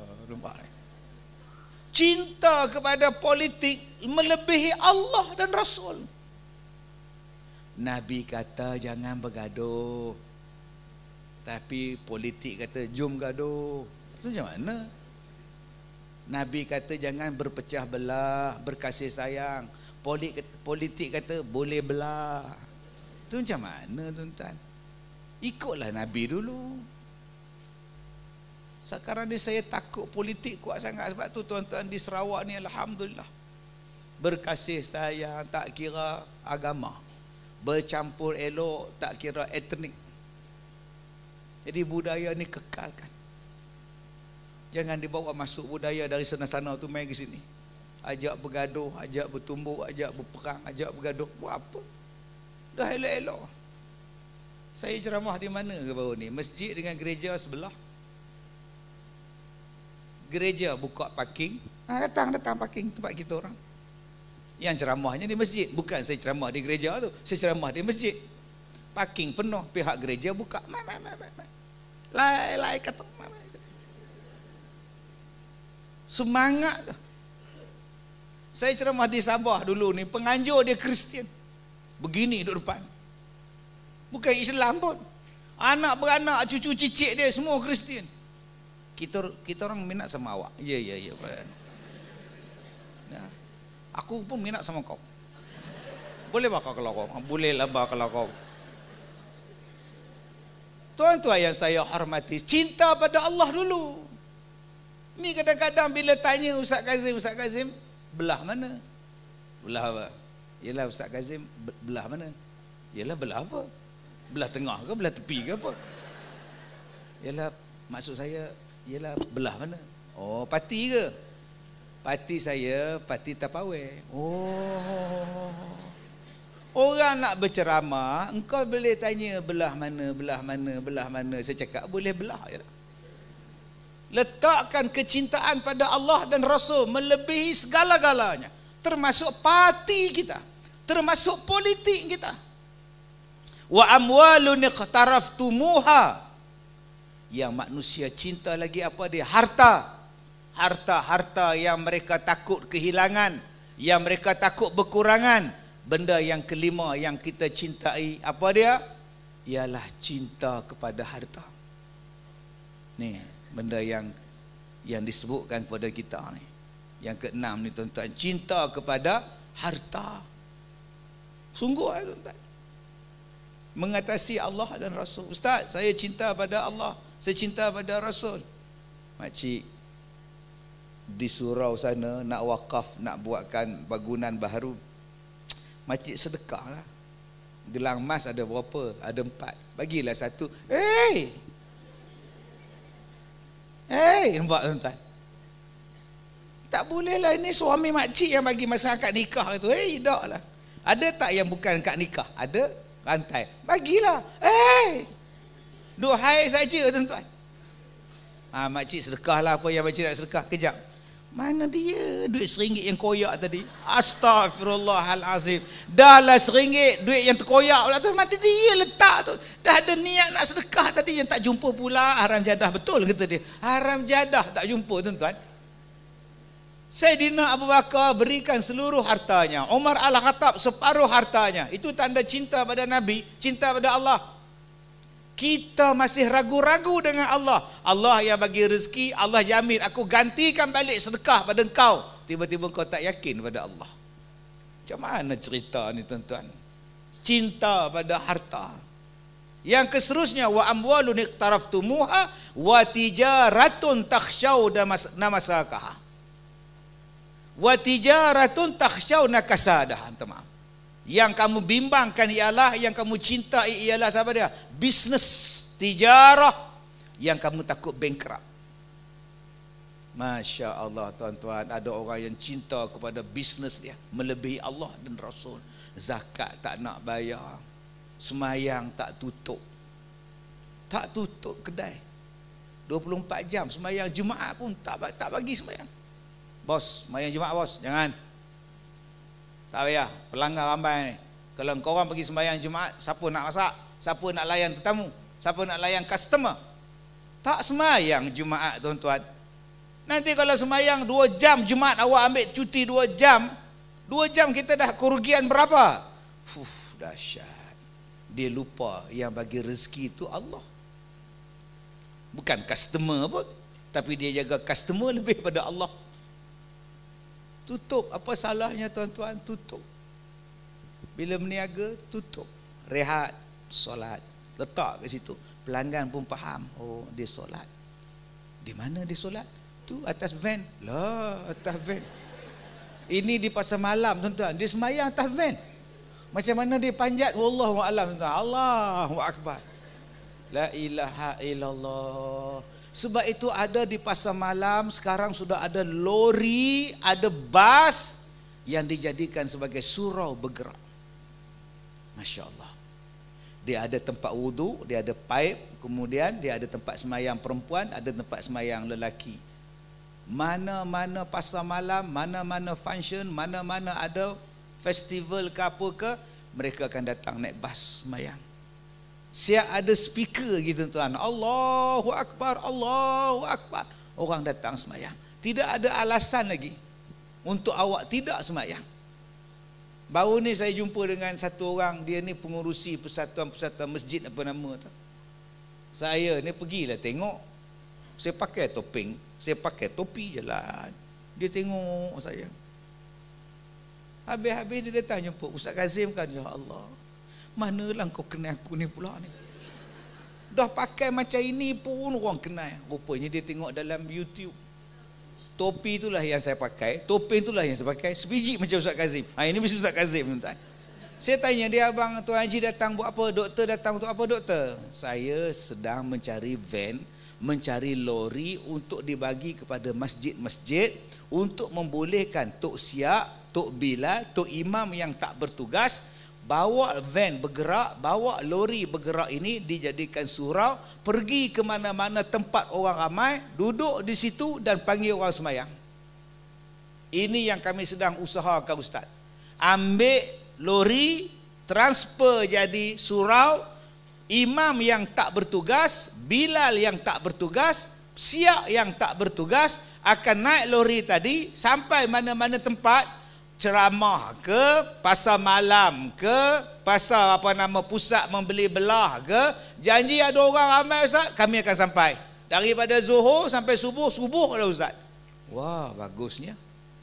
Cinta kepada politik melebihi Allah dan Rasul. Nabi kata jangan bergaduh, tapi politik kata jom gaduh. Itu macam mana? Nabi kata jangan berpecah belah, berkasih sayang. Politik, politik kata boleh belah. Itu macam mana tuan-tuan? Ikutlah Nabi dulu. Sekarang ni saya takut politik kuat sangat. Sebab tu tuan-tuan di Sarawak ni alhamdulillah, berkasih sayang tak kira agama, bercampur elok tak kira etnik. Jadi budaya ni kekalkan. Jangan dibawa masuk budaya dari sana-sana tu main ke sini. Ajak bergaduh, ajak bertumbuk, ajak berperang, ajak bergaduh. Buat apa? Dah elok-elok. Saya ceramah di mana ke baru ni? Masjid dengan gereja sebelah. Gereja buka parking. Ha, datang, datang parking tempat kita orang. Yang ceramahnya di masjid. Bukan saya ceramah di gereja tu. Saya ceramah di masjid. Parking penuh. Pihak gereja buka. Mai, mai, mai, mai. Lai, lai kata. Mai, mai. Semangat tu. Saya ceramah di Sabah dulu ni. Penganjur dia Kristian. Begini duduk depan. Bukan Islam pun. Anak beranak, cucu cicit dia semua Kristian. Kita kita orang minat sama awak. Ya, ya, ya. Ya. Aku pun minat sama kau. Boleh bakal kalau kau? Boleh lah bakal kalau kau. Tuan-tuan yang saya hormati, cinta pada Allah dulu. Ni kadang-kadang bila tanya Ustaz Kazim, Ustaz Kazim, belah mana? Belah apa? Yalah Ustaz Kazim, belah mana? Yalah belah apa? Belah tengah ke, belah tepi ke apa? Yalah maksud saya, yalah belah mana? Oh, parti ke? Parti saya, parti Tapawai. Oh. Orang nak berceramah, engkau boleh tanya belah mana, belah mana, belah mana. Saya cakap boleh belah je lah. Letakkan kecintaan pada Allah dan Rasul melebihi segala-galanya, termasuk parti kita, termasuk politik kita. Wa amwalun iqtaraftumuha, yang manusia cinta lagi apa dia? Harta. Harta-harta yang mereka takut kehilangan, yang mereka takut berkurangan. Benda yang kelima yang kita cintai apa dia? Ialah cinta kepada harta. Ni benda yang yang disebutkan kepada kita ni. Yang keenam ni tuan-tuan, cinta kepada harta. Sungguh eh, tuan-tuan. Mengatasi Allah dan Rasul. Ustaz, saya cinta pada Allah, saya cinta pada Rasul. Makcik di surau sana nak wakaf, nak buatkan bangunan baru, makcik sedekah lah. Gelang emas ada berapa? Ada empat. Bagilah satu. Hei, hei, nampak tuan-tuan? Tak boleh lah, ini suami makcik yang bagi masa akad nikah itu. Hei, tak lah. Ada tak yang bukan akad nikah? Ada. Rantai, bagilah. Eh, duhai saja tuan-tuan. Ah, makcik sedekahlah apa yang makcik nak sedekah. Kejap. Mana dia duit seringgit yang koyak tadi? Astaghfirullahalazim. Dah lah seringgit duit yang terkoyak pula tu. Mana dia letak tu? Dah ada niat nak sedekah tadi yang tak jumpa pula. Haram jadah, betul kata dia. Haram jadah tak jumpa tuan-tuan. Sayyidina Abu Bakar berikan seluruh hartanya. Umar Al-Khattab separuh hartanya. Itu tanda cinta pada Nabi, cinta pada Allah. Kita masih ragu-ragu dengan Allah. Allah yang bagi rezeki, Allah jamin aku gantikan balik sedekah pada engkau. Tiba-tiba kau tak yakin pada Allah. Macam mana cerita ni tuan-tuan? Cinta pada harta. Yang keseterusnya, wa amwalun iqtaraftumuha wa tijaratun takhshawna namasakaha. Wa tijaratun takhshawna kasadaha. Minta maaf. Yang kamu bimbangkan ialah, yang kamu cintai ialah siapa dia? Bisnes, tijarah yang kamu takut bankrupt. Masya Allah tuan-tuan, ada orang yang cinta kepada bisnes dia melebihi Allah dan Rasul. Zakat tak nak bayar, semayang tak tutup, tak tutup kedai dua puluh empat jam, semayang Jumaat pun tak tak bagi semayang. Bos, semayang Jumaat bos, jangan. Tak payah, pelanggar ramai ni. Kalau korang pergi sembahyang Jumaat, siapa nak masak? Siapa nak layan tetamu? Siapa nak layan customer? Tak sembahyang Jumaat tuan-tuan. Nanti kalau sembahyang dua jam Jumaat, awak ambil cuti dua jam, dua jam kita dah kerugian berapa? Fuh, dahsyat. Dia lupa yang bagi rezeki itu Allah. Bukan customer pun, tapi dia jaga customer lebih pada Allah. Tutup, apa salahnya tuan-tuan? Tutup. Bila berniaga, tutup. Rehat, solat, letak ke situ. Pelanggan pun faham, oh dia solat. Di mana dia solat? Tu atas van. Lah, atas van. Ini di pasar malam tuan-tuan, dia semayang atas van. Macam mana dia panjat? Wallahu a'lam tuan-tuan. Allahu akbar. La ilaha illallah. Sebab itu ada di pasar malam, sekarang sudah ada lori, ada bas yang dijadikan sebagai surau bergerak. Masya Allah. Dia ada tempat wudu, dia ada pipe, kemudian dia ada tempat semayang perempuan, ada tempat semayang lelaki. Mana-mana pasar malam, mana-mana function, mana-mana ada festival ke apa ke, mereka akan datang naik bas semayang. Siap ada speaker gitu tuan. Allahu Akbar, Allahu Akbar. Orang datang semayang. Tidak ada alasan lagi untuk awak tidak semayang. Baru ni saya jumpa dengan satu orang, dia ni pengurusi persatuan-persatuan masjid apa nama tu. Saya ni pergilah tengok. Saya pakai topeng, saya pakai topi jalan. Dia tengok saya. Habis-habis dia datang jumpa Ustaz Kazim kan, ya Allah. Manalah kau kenal aku ni pula ni. Dah pakai macam ini pun orang kenal. Rupanya dia tengok dalam YouTube. Topi itulah yang saya pakai, topeng itulah yang saya pakai, sebiji macam Ustaz Kazim. Ha, ini mesti Ustaz Kazim tuan. Saya tanya dia, abang Tuan Haji datang buat apa? Doktor datang untuk apa doktor? Saya sedang mencari van, mencari lori untuk dibagi kepada masjid-masjid untuk membolehkan Tok Siak, Tok Bilal, Tok Imam yang tak bertugas bawa van bergerak, bawa lori bergerak ini dijadikan surau, pergi ke mana-mana tempat orang ramai, duduk di situ dan panggil orang semayang. Ini yang kami sedang usahakan Ustaz. Ambil lori, transfer jadi surau, imam yang tak bertugas, Bilal yang tak bertugas, Siak yang tak bertugas akan naik lori tadi sampai mana-mana tempat, ceramah ke, pasar malam ke, pasar apa nama pusat membeli belah ke, janji ada orang ramai Ustaz, kami akan sampai. Daripada Zuhur sampai subuh, subuh ada Ustaz. Wah, bagusnya.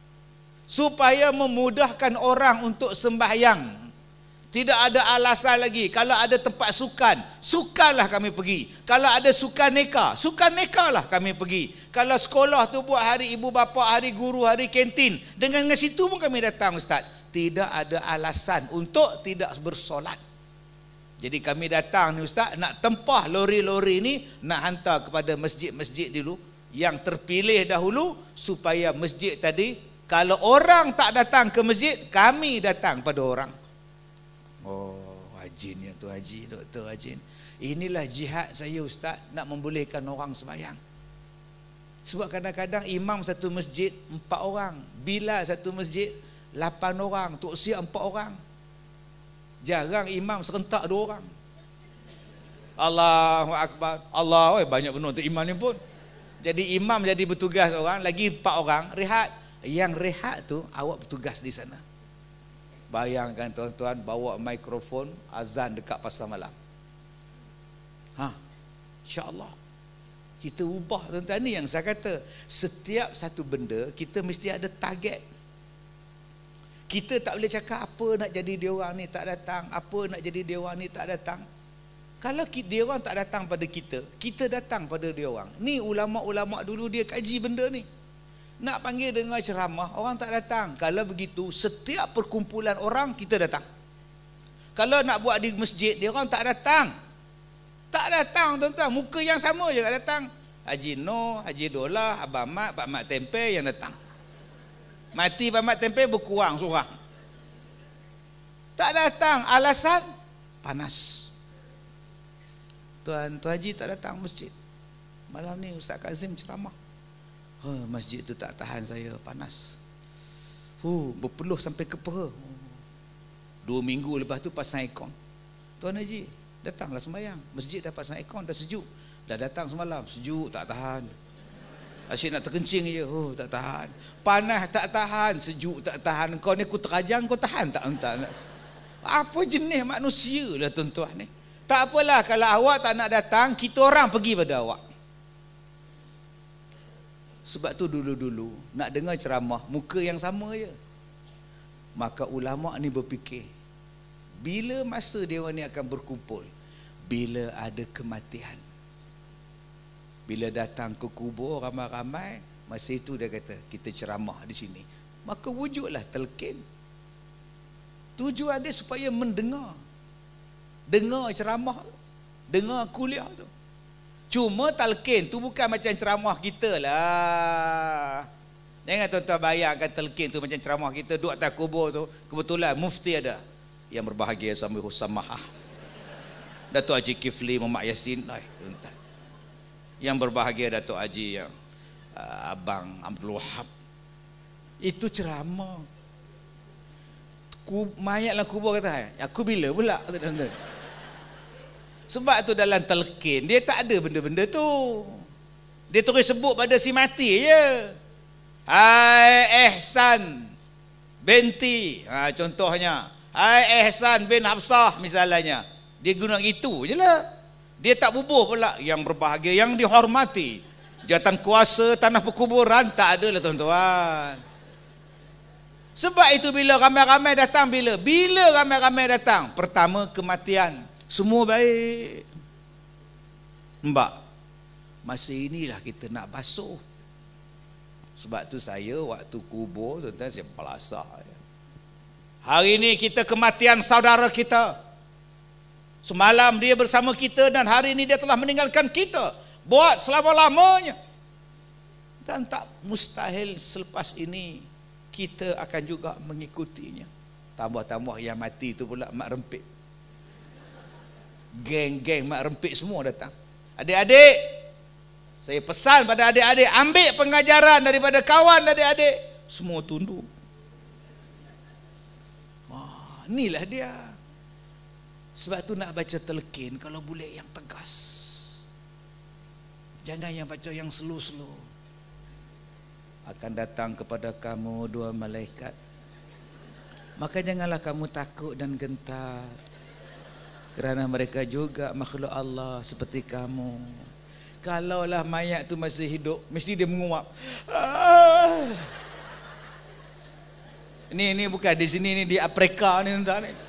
Supaya memudahkan orang untuk sembahyang. Tidak ada alasan lagi. Kalau ada tempat sukan, sukanlah kami pergi. Kalau ada sukan neka, sukan neka lah kami pergi. Kalau sekolah tu buat hari ibu bapa, hari guru, hari kantin, dengan situ pun kami datang Ustaz. Tidak ada alasan untuk tidak bersolat. Jadi kami datang ni Ustaz, nak tempah lori-lori ni, nak hantar kepada masjid-masjid dulu yang terpilih dahulu, supaya masjid tadi, kalau orang tak datang ke masjid, kami datang pada orang. Oh, Hajin ya tu Haji, Doktor Hajin. Inilah jihad saya Ustaz, nak membolehkan orang sembahyang. Sebab kadang-kadang imam satu masjid empat orang, Bilal satu masjid lapan orang, Tok Siak empat orang. Jarang imam serentak dua orang. Allahu Akbar. Allah, oi banyak benar untuk imam ni pun. Jadi imam jadi bertugas orang, lagi empat orang rehat. Yang rehat tu awak bertugas di sana. Bayangkan tuan-tuan, bawa mikrofon azan dekat pasar malam. Ha, insya-Allah. Kita ubah tuan-tuan. Ni yang saya kata, setiap satu benda kita mesti ada target. Kita tak boleh cakap apa nak jadi dia orang ni tak datang, apa nak jadi dia orang ni tak datang. Kalau dia orang tak datang pada kita, kita datang pada dia orang. Ni ulama-ulama dulu dia kaji benda ni. Nak panggil dengar ceramah, orang tak datang. Kalau begitu, setiap perkumpulan orang kita datang. Kalau nak buat di masjid, dia orang tak datang. Tak datang tuan-tuan, muka yang sama je tak datang. Haji Noh, Haji Dolah, Abang Mat, Pak Mat Tempe yang datang. Mati Pak Mat Tempe berkurang seorang. Tak datang, alasan panas. Tuan Tuan Haji tak datang masjid. Malam ni Ustaz Kazim ceramah. Huh, masjid tu tak tahan saya, panas. Huh, berpeluh sampai ke peha. Dua minggu lepas tu pasang aircon. Tuan Haji datanglah sembahyang. Masjid dah pasang aircon, dah sejuk. Dah datang semalam, sejuk tak tahan. Asyik nak terkencing je, oh tak tahan. Panas tak tahan, sejuk tak tahan. Kau ni aku terajang, kau tahan tak? tak Apa jenis manusia lah tuan-tuan ni. Tak apalah kalau awak tak nak datang, kita orang pergi pada awak. Sebab tu dulu-dulu nak dengar ceramah, muka yang sama je. Maka ulama ni berfikir, bila masa dia orang ni akan berkumpul? Bila ada kematian. Bila datang ke kubur ramai-ramai, masa itu dia kata, kita ceramah di sini. Maka wujudlah telkin. Tujuan dia supaya mendengar. Dengar ceramah, dengar kuliah tu. Cuma talqin tu bukan macam ceramah kita lah. Jangan tuan-tuan bayangkan talqin tu macam ceramah kita duduk atas kubur tu. Kebetulan mufti ada. Yang berbahagia sambil Husamahah, Datuk Haji Kifli Muhammad Yasin. Ay, tuan-tuan. Yang berbahagia Datuk Haji yang uh, Abang Abdul Wahab. Itu ceramah. Kub, mayat dalam kubur kata, aku bila pula? Tuan-tuan. Sebab tu dalam talqin dia tak ada benda-benda tu. Dia terus sebut pada si mati je. Hai Ehsan binti, ha, contohnya. Hai Ehsan bin Hafsah misalnya. Dia guna itu je lah. Dia tak bubuh pula yang berbahagia, yang dihormati. Jawatan kuasa, tanah perkuburan, tak ada lah tuan-tuan. Sebab itu bila ramai-ramai datang, bila? Bila ramai-ramai datang? Pertama kematian. Semua baik. Mbak, masa inilah kita nak basuh. Sebab tu saya waktu kubur, tuan-tuan, saya belasah. Hari ini kita kematian saudara kita. Semalam dia bersama kita dan hari ini dia telah meninggalkan kita. Buat selama-lamanya. Dan tak mustahil selepas ini kita akan juga mengikutinya. Tambah-tambah yang mati itu pula mak rempit. Geng-geng mak rempit semua datang. Adik-adik, saya pesan pada adik-adik, ambil pengajaran daripada kawan adik-adik. Semua tunduk. Wah, inilah dia. Sebab tu nak baca talqin kalau boleh yang tegas. Jangan yang baca yang slow-slow. Akan datang kepada kamu dua malaikat. Maka janganlah kamu takut dan gentar. Kerana mereka juga makhluk Allah seperti kamu. Kalaulah mayat tu masih hidup, mesti dia menguap. Ah. Ini ini bukan di sini, ni di Afrika ni tuan ni.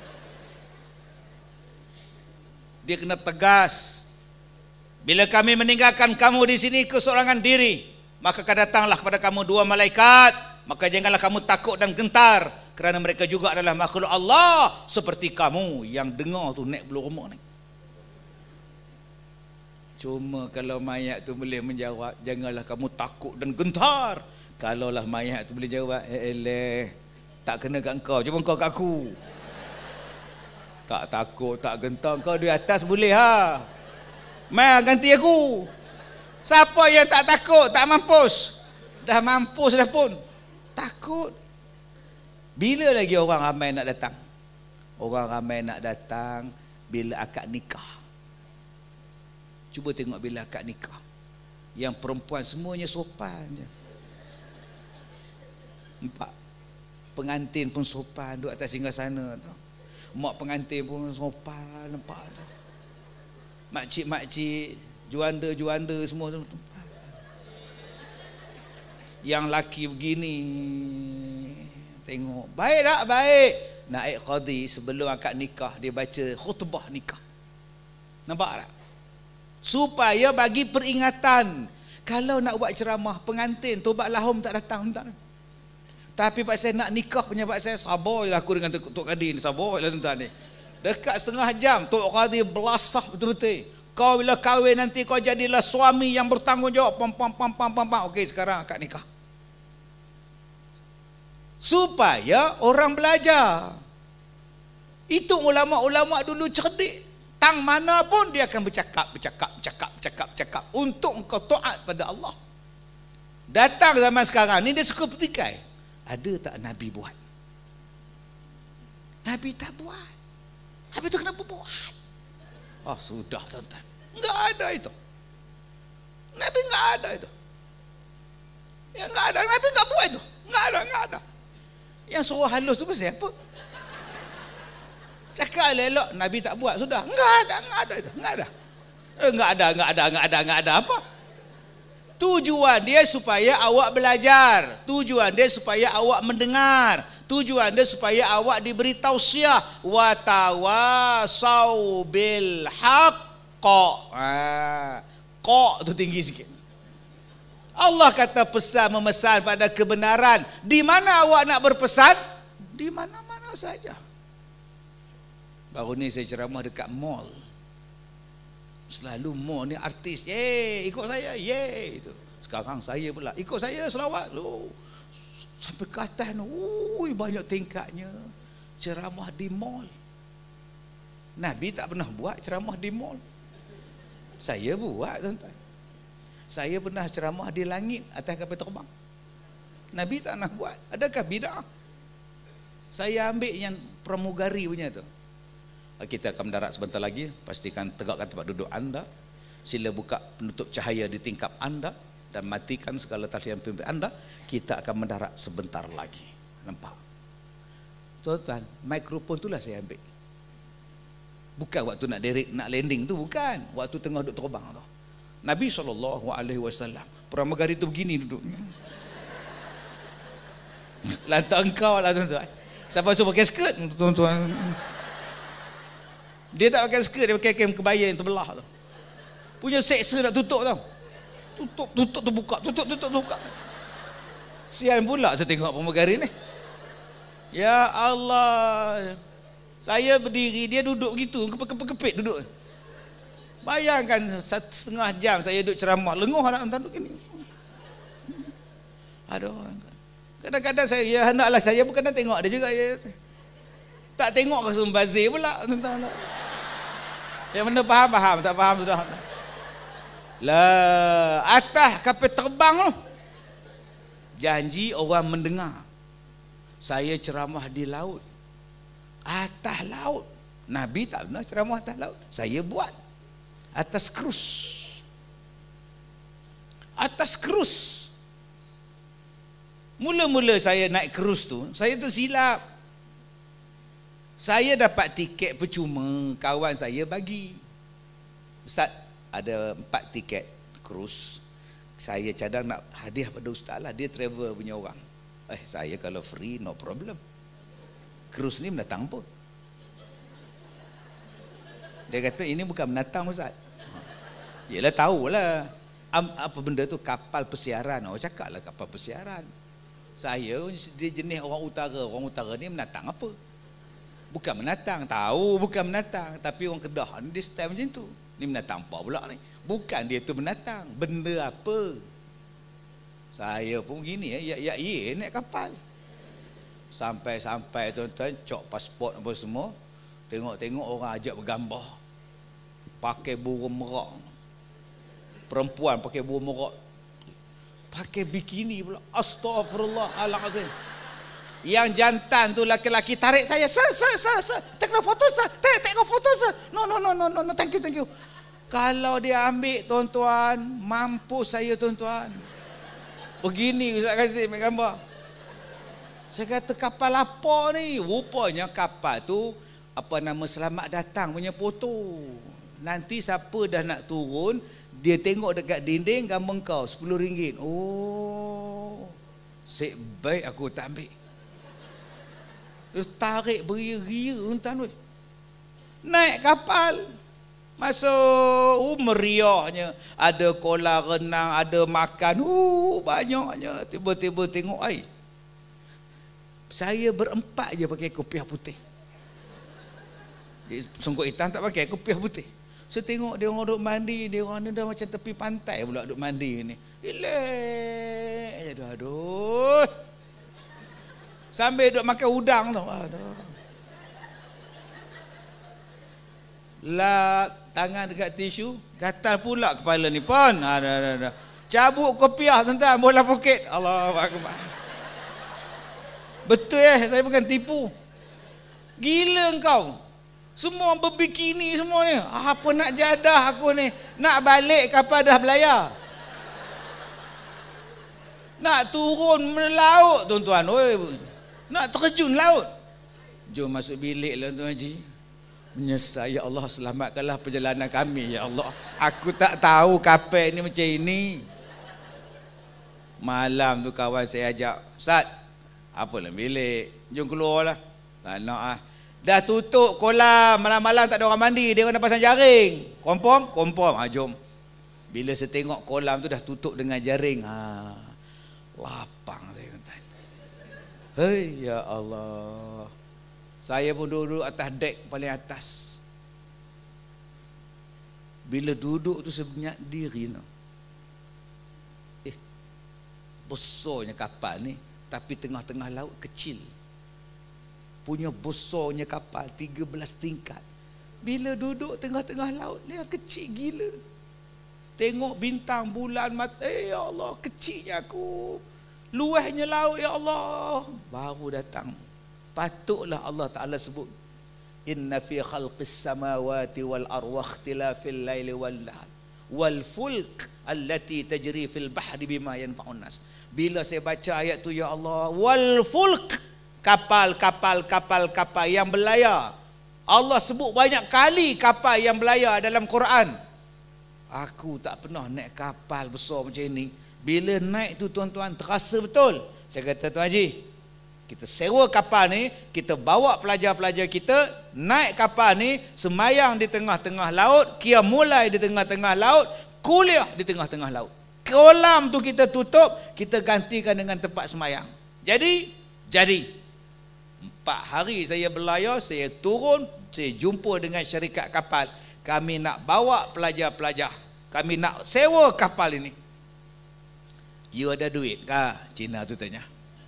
Dia kena tegas. Bila kami meninggalkan kamu di sini keseorangan diri, maka akan datanglah kepada kamu dua malaikat. Maka janganlah kamu takut dan gentar, kerana mereka juga adalah makhluk Allah seperti kamu. Yang dengar tu naik bulu roma ni. Cuma kalau mayat tu boleh menjawab, janganlah kamu takut dan gentar. Kalaulah mayat tu boleh jawab, eh eleh, tak kena kat engkau, cuma engkau kat aku. Tak takut, tak gentar, kau di atas boleh ha. Mai ganti aku. Siapa yang tak takut, tak mampus? Dah mampus dah pun. Takut. Bila lagi orang ramai nak datang? Orang ramai nak datang bila akad nikah. Cuba tengok bila akad nikah. Yang perempuan semuanya sopan je. Nampak? Pengantin pun sopan, duduk atas singgah sana tu. Mak pengantin pun sopan, nampak tu. makcik-makcik, juanda-juanda semua tempat. Yang laki begini, tengok baik tak? Baik. Naib qadi sebelum akad nikah dia baca khutbah nikah. Nampak tak? Supaya bagi peringatan. Kalau nak buat ceramah pengantin tobat lahum tak datang tak. Tapi pak saya nak nikah punya pak saya sabar je aku dengan Tok Qadi ni, sabar je tuan-tuan ni. Dekat setengah jam Tok Qadi belasah betul-betul. Kau bila kahwin nanti kau jadilah suami yang bertanggungjawab. Pam pam pam pam pam. pam. Okey, sekarang akad nikah. Supaya orang belajar. Itu ulama-ulama dulu cerdik. Tang mana pun dia akan bercakap, bercakap, bercakap, bercakap, bercakap untuk engkau taat pada Allah. Datang zaman sekarang ni dia suka petikai. Ada tak Nabi buat? Nabi tak buat. Habis tu kenapa buat? Oh sudah tuan-tuan. Enggak ada itu. Nabi enggak ada itu. Ya enggak ada. Nabi enggak buat itu. Enggak ada, enggak ada. Yang suruh halus tu pasal apa? Cakap elok Nabi tak buat sudah. Enggak ada, enggak ada itu, enggak ada. Enggak ada, enggak ada, enggak ada, enggak ada apa? Tujuan dia supaya awak belajar. Tujuan dia supaya awak mendengar. Tujuan dia supaya awak diberi tausiah. Wa tawasau bil haqq. Ha, qa tu tinggi sikit. Allah kata pesan memesan pada kebenaran. Di mana awak nak berpesan? Di mana-mana saja. Baru ni saya ceramah dekat mall. Selalu mall ni artis, ye, ikut saya, ye itu. Sekarang saya pula, ikut saya selawat lu. Sampai ke atas tu, ui, banyak tingkatnya. Ceramah di mall. Nabi tak pernah buat ceramah di mall. Saya buat tuan-tuan. Saya pernah ceramah di langit atas kapal terbang. Nabi tak pernah buat. Adakah bid'ah? Saya ambil yang pramugari punya tu. Kita akan mendarat sebentar lagi. Pastikan tegakkan tempat duduk anda. Sila buka penutup cahaya di tingkap anda dan matikan segala talian pimpin anda. Kita akan mendarat sebentar lagi. Nampak? Tuan-tuan, mikrofon itulah saya ambil. Bukan waktu nak derek, nak landing tu bukan. Waktu tengah duduk terbang tu. Nabi sallallahu alaihi wasallam pramugari tu begini duduknya. Lantak engkau lah tuan-tuan. Siapa suruh pakai skirt tuan-tuan? Dia tak pakai skirt, dia pakai kain kebaya yang terbelah tu. Punya seksa nak tutup tau. Tutup, tutup, terbuka, tutup, tutup, terbuka. Sian pula saya tengok pramugari ni. Ya Allah. Saya berdiri, dia duduk gitu, kepek-kepek duduk. Bayangkan setengah jam saya duduk ceramah, lenguh anak tanduk ini. Aduh. Kadang-kadang saya, ya hendaklah saya bukan nak tengok dia juga. Ya. Tak tengok ke Sumbazir pula. Yang mana faham-faham, tak faham sudah. Lah, atas kapal terbang tu. Janji orang mendengar. Saya ceramah di laut. Atas laut. Nabi tak pernah ceramah atas laut. Saya buat. Atas krus. Atas krus. Mula-mula saya naik krus tu, saya tersilap. Saya dapat tiket percuma, kawan saya bagi. Ustaz, ada empat tiket krus. Saya cadang nak hadiah pada ustaz lah, dia travel punya orang. Eh, saya kalau free, no problem. Krus ni menatang pun. Dia kata, ini bukan menatang ustaz. Yelah, tahulah. Apa benda tu? Kapal persiaran. Oh, cakap lah kapal persiaran. Saya, dia jenis orang utara. Orang utara ni menatang apa? Bukan menatang, tahu bukan menatang. Tapi orang Kedah ni dia style macam tu. Ni menatang apa pula ni? Bukan dia tu menatang. Benda apa? Saya pun gini ya, ya, ya, naik kapal. Sampai-sampai tuan-tuan, cok pasport apa semua. Tengok-tengok orang ajak bergambar. Pakai burung merak. Perempuan pakai burung merak. Pakai bikini pula. Astaghfirullahalazim. Yang jantan tu laki-laki tarik saya, sir, sir, sir, sir, take no photo, sir, take, take no photo, sir. No, no, no, no, no, no, thank you, thank you. Kalau dia ambil, tuan-tuan, mampus saya, tuan-tuan. Begini, Ustaz Kazim, ambil gambar. Saya kata, kapal apa ni? Rupanya kapal tu, apa nama, selamat datang punya foto. nanti siapa dah nak turun, dia tengok dekat dinding gambar kau sepuluh ringgit. Oh, sek baik aku tak ambil. Terus tarik beria-ria tuan weh. Naik kapal. Masuk, uh, meriahnya. Ada kolam renang, ada makan, uh, banyaknya. Tiba-tiba tengok air. Saya berempat je pakai kopiah putih. Songkok hitam tak pakai, kopiah putih. Saya tengok dia orang duduk mandi, dia orang ni dah macam tepi pantai pula duduk mandi ni. Relax. Aduh, aduh. Sambil duduk makan udang tu. Aduh. Lah tangan dekat tisu, gatal pula kepala ni pun. Ada ada ada. Cabut kopiah tuan-tuan, bola poket. Allahu akbar. Betul eh, saya bukan tipu. Gila engkau. Semua berbikini semua ni. Apa nak jadah aku ni? Nak balik kapal dah belayar. Nak turun melaut tuan-tuan. Oi, nak terjun laut. Jom masuk bilik lah tuan Haji. Menyesal, ya Allah, selamatkanlah perjalanan kami, ya Allah. Aku tak tahu kapal ni macam ini. Malam tu kawan saya ajak, Ustaz, apalah bilik, jom keluar lah. Tak nak ah. Dah tutup kolam, malam-malam tak ada orang mandi, dia orang dah pasang jaring. Confirm? Confirm. Ha, jom. Bila saya tengok kolam tu dah tutup dengan jaring, ha, lapang saya kata. Hei, ya Allah. Saya pun duduk atas dek paling atas. Bila duduk tu sebenarnya diri no. Eh, besarnya kapal ni, tapi tengah-tengah laut kecil. Punya besarnya kapal tiga belas tingkat. Bila duduk tengah-tengah laut ni kecil gila. Tengok bintang, bulan, mata, eh, ya Allah, kecilnya aku. Luasnya laut, ya Allah. Baru datang. Patutlah Allah Ta'ala sebut, inna fi khalqis samawati wal ardi wa ikhtilafil laili wal nahar wal fulk allati tajri fil bahri bima yanfa'un nas. Bila saya baca ayat tu, ya Allah, wal fulk, kapal, kapal, kapal, kapal yang berlayar. Allah sebut banyak kali kapal yang berlayar dalam Quran. Aku tak pernah naik kapal besar macam ini. Bila naik tu tuan-tuan, terasa betul. Saya kata, Tuan Haji, kita sewa kapal ni, kita bawa pelajar-pelajar kita naik kapal ni, semayang di tengah-tengah laut, qiyam mulai di tengah-tengah laut, kuliah di tengah-tengah laut. Kolam tu kita tutup, kita gantikan dengan tempat semayang. Jadi, jadi empat hari saya berlayar, saya turun, saya jumpa dengan syarikat kapal. Kami nak bawa pelajar-pelajar, kami nak sewa kapal ini. You ada duit kah? Cina tu tanya.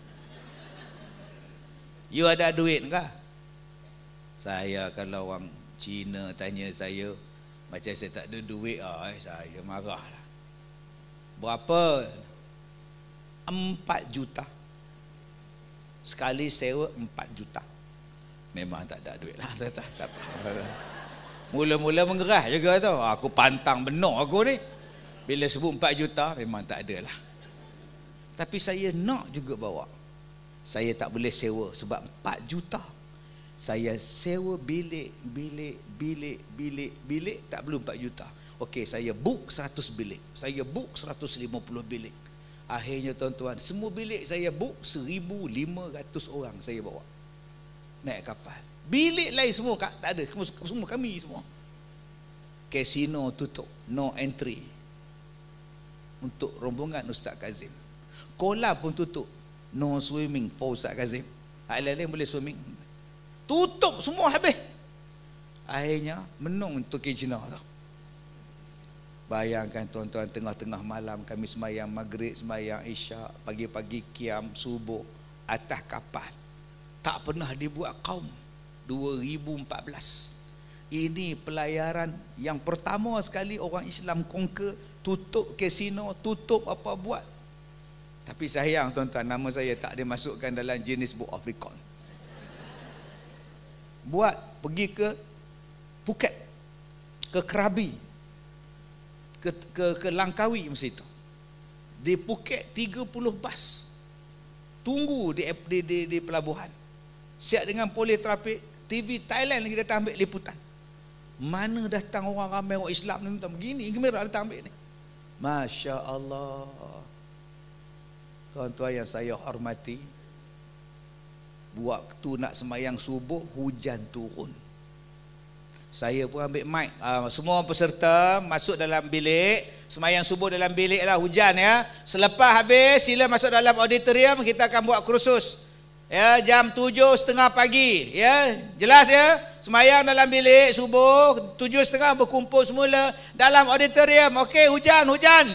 You ada duit kah? Saya kalau orang Cina tanya saya, macam saya tak ada duit, ah, eh, saya marah lah. Berapa? Empat juta. Sekali sewa empat juta. Memang tak ada duit lah. Tak, tak, tak apa. Mula-mula mengerah juga tu. Aku pantang benar aku ni. Bila sebut empat juta, memang tak ada lah. Tapi saya nak juga bawa. Saya tak boleh sewa sebab empat juta. Saya sewa bilik, bilik, bilik, bilik, bilik, tak perlu empat juta. Okey, saya book seratus bilik. Saya book seratus lima puluh bilik. Akhirnya tuan-tuan, semua bilik saya book seribu lima ratus orang saya bawa. Naik kapal. Bilik lain semua tak ada, semua kami semua. Kasino tutup, no entry. Untuk rombongan Ustaz Kazim. Kolam pun tutup, no swimming for Ustaz Kazim. Lain-lain boleh swimming. Tutup semua habis. Akhirnya menung untuk Kejina tu. Bayangkan tuan-tuan, tengah-tengah malam kami semayang maghrib, semayang isyak, pagi-pagi qiyam subuh atas kapal. Tak pernah dibuat kaum. dua ribu empat belas. Ini pelayaran yang pertama sekali orang Islam conquer, tutup kasino, tutup apa buat. Tapi sayang tuan-tuan, nama saya tak dimasukkan dalam Guinness Book of Record. Buat pergi ke Phuket, ke Krabi, ke, ke, ke Langkawi masa itu. Di Phuket tiga puluh bas tunggu di, di, di, di pelabuhan. Siap dengan polis trafik, T V Thailand lagi datang ambil liputan. Mana datang orang ramai orang Islam ni datang begini, gembira datang ambil ni. Masya Allah. Tuan-tuan yang saya hormati, waktu nak sembahyang subuh hujan turun. Saya pun ambil mic, uh, semua peserta masuk dalam bilik sembahyang subuh dalam bilik lah, hujan ya. Selepas habis sila masuk dalam auditorium, kita akan buat kursus. Ya, jam tujuh setengah pagi, ya, jelas ya. Sembahyang dalam bilik subuh, tujuh setengah berkumpul semula dalam auditorium. Okey, hujan, hujan.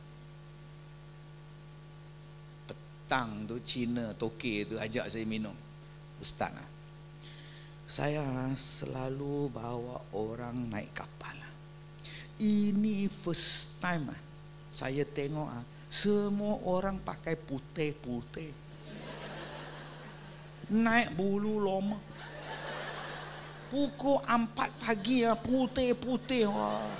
Petang tu Cina, Tokyo tu ajak saya minum. Ustaz lah, saya selalu bawa orang naik kapal. Ini first time saya tengok semua orang pakai putih-putih. Naik bulu loma. Pukul empat pagi ya, putih-putih. Wah.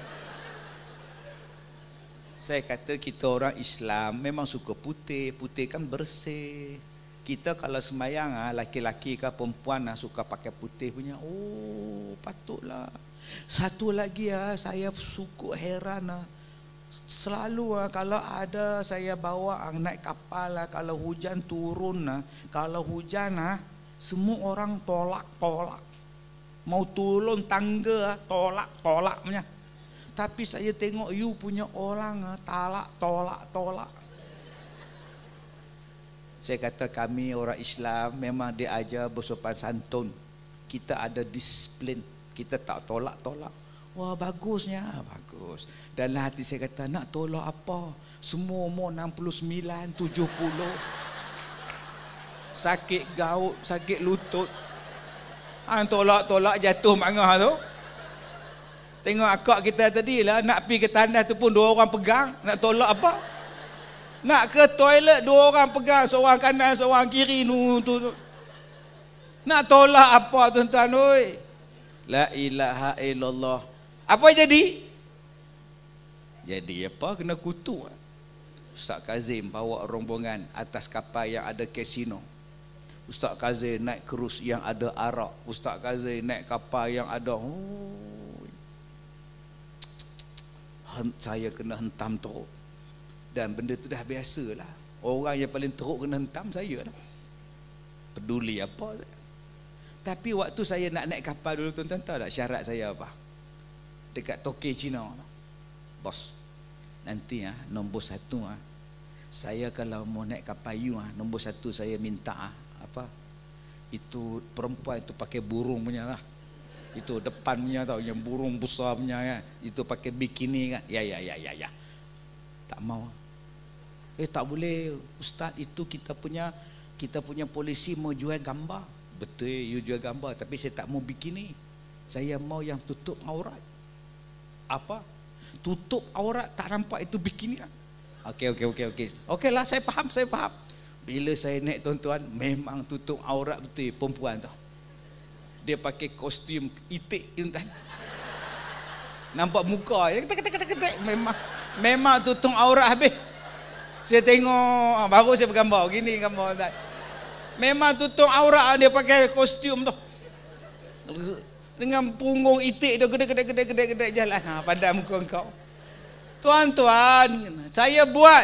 Saya kata kita orang Islam memang suka putih. Putih kan bersih. Kita kalau sembahyang, laki-laki ke perempuan suka pakai putih punya. Oh, patutlah. Satu lagi ya, saya suka heran. Selalu kalau ada saya bawa naik kapal, kalau hujan turun, kalau hujan semua orang tolak-tolak. Mau turun tangga tolak-tolak punya. Tapi saya tengok you punya orang talak tolak-tolak. Saya kata kami orang Islam memang diajar bersopan santun. Kita ada disiplin. Kita tak tolak-tolak. Wah, bagusnya, bagus. Dalam hati saya kata, nak tolak apa? Semua umur enam puluh sembilan, tujuh puluh. Sakit gaut, sakit lutut. Ah, tolak-tolak jatuh mangah tu. Tengok akak kita tadi lah, nak pergi ke tandas tu pun dua orang pegang. Nak tolak apa? Nak ke toilet dua orang pegang, seorang kanan, seorang kiri nu tu. tu. Nak tolak apa tuan-tuan oi? La ilaha illallah. Apa jadi? Jadi apa? Kena kutu. Ustaz Kazim bawa rombongan atas kapal yang ada kasino. Ustaz Kazim naik krus yang ada arak. Ustaz Kazim naik kapal yang ada oh. Saya kena hentam teruk. Dan benda tu dah biasa lah. Orang yang paling teruk kena hentam saya lah. Peduli apa saya. Tapi waktu saya nak naik kapal dulu, tuan-tuan tahu tak syarat saya apa? Dekat Tokyo Cina. Bos, nanti ah nombor satu ah, saya kalau mau naik kapal you ah, nombor satu saya minta ah, apa? Itu perempuan itu pakai burung punya lah. Itu depan punya tau, yang burung besar punya kan. Itu pakai bikini kan. Ya ya ya ya ya. Tak mau. Eh tak boleh ustaz, itu kita punya kita punya polisi mau jual gambar. Betul, you jual gambar, tapi saya tak mau bikini. Saya mau yang tutup aurat. Apa? Tutup aurat tak nampak itu bikini. Okey okey okey okey. Okeylah, saya faham, saya faham. Bila saya naik tuan-tuan, memang tutup aurat betul perempuan tu. Dia pakai kostum itik tuan-tuan. Nampak muka ya, ketek-ketek-ketek, memang memang tutup aurat habis. Saya tengok, baru saya bergambar gini gambar tuan. Memang tutup aurat, dia pakai kostum tu. Dengan punggung itik dia gede-gede-gede-gede jalan. Ha, pandang muka kau. Tuan-tuan, saya buat